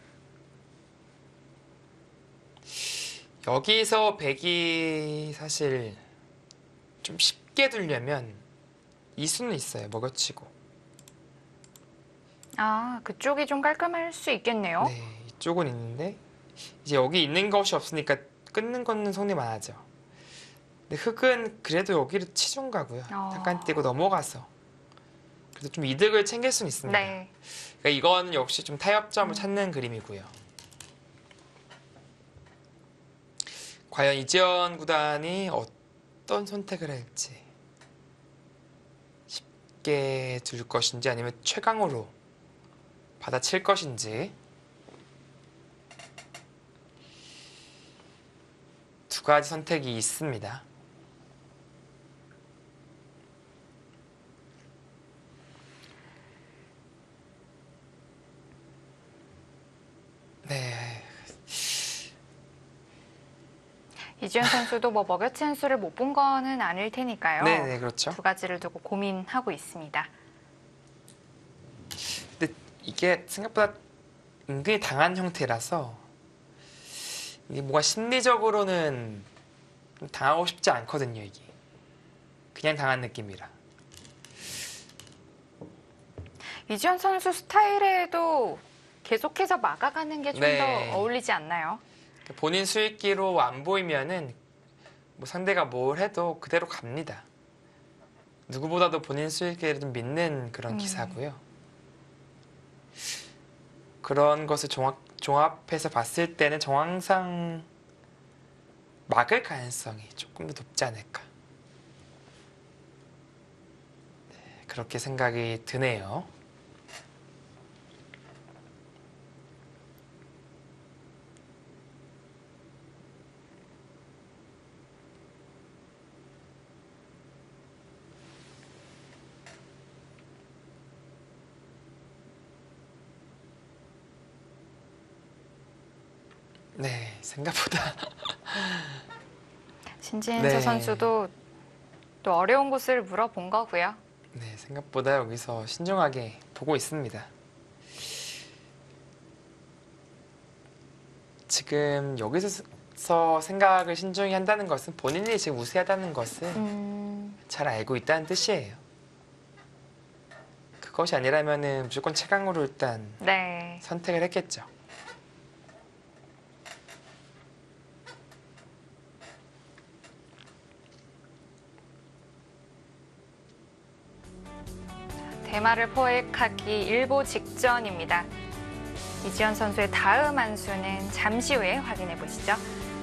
여기서 백이 사실 좀 쉽게 두려면 이 수는 있어요. 먹여치고. 아, 그쪽이 좀 깔끔할 수 있겠네요. 네, 이쪽은 있는데 이제 여기 있는 것이 없으니까 끊는 거는 손이 많아져. 근데 흙은 그래도 여기를 치중 가고요. 잠깐 띄고 넘어가서 그래도 좀 이득을 챙길 수는 있습니다. 네. 그러니까 이건 역시 좀 타협점을 찾는 그림이고요. 과연 이지현 구단이 어떤 선택을 할지 쉽게 둘 것인지 아니면 최강으로 받아칠 것인지 두 가지 선택이 있습니다. 네. 이지현 선수도 뭐 먹여치는 수를 못 본 거는 아닐 테니까요. 네, 그렇죠. 두 가지를 두고 고민하고 있습니다. 근데 이게 생각보다 은근히 당한 형태라서 이게 뭔가 심리적으로는 당하고 싶지 않거든요, 이게. 그냥 당한 느낌이라. 이지현 선수 스타일에도 계속해서 막아가는 게 좀 더 네. 어울리지 않나요? 본인 수익기로 안 보이면은 뭐 상대가 뭘 해도 그대로 갑니다. 누구보다도 본인 수익기를 좀 믿는 그런 기사고요. 그런 것을 종합해서 봤을 때는 정황상 막을 가능성이 조금 더 높지 않을까. 네, 그렇게 생각이 드네요. 네, 생각보다 신진서 네. 선수도 또 어려운 곳을 물어본 거고요. 네, 생각보다 여기서 신중하게 보고 있습니다. 지금 여기서 생각을 신중히 한다는 것은 본인이 지금 우세하다는 것을 잘 알고 있다는 뜻이에요. 그것이 아니라면은 무조건 최강으로 일단 네. 선택을 했겠죠. 대마를 포획하기 일보 직전입니다. 이지현 선수의 다음 한 수는 잠시 후에 확인해 보시죠.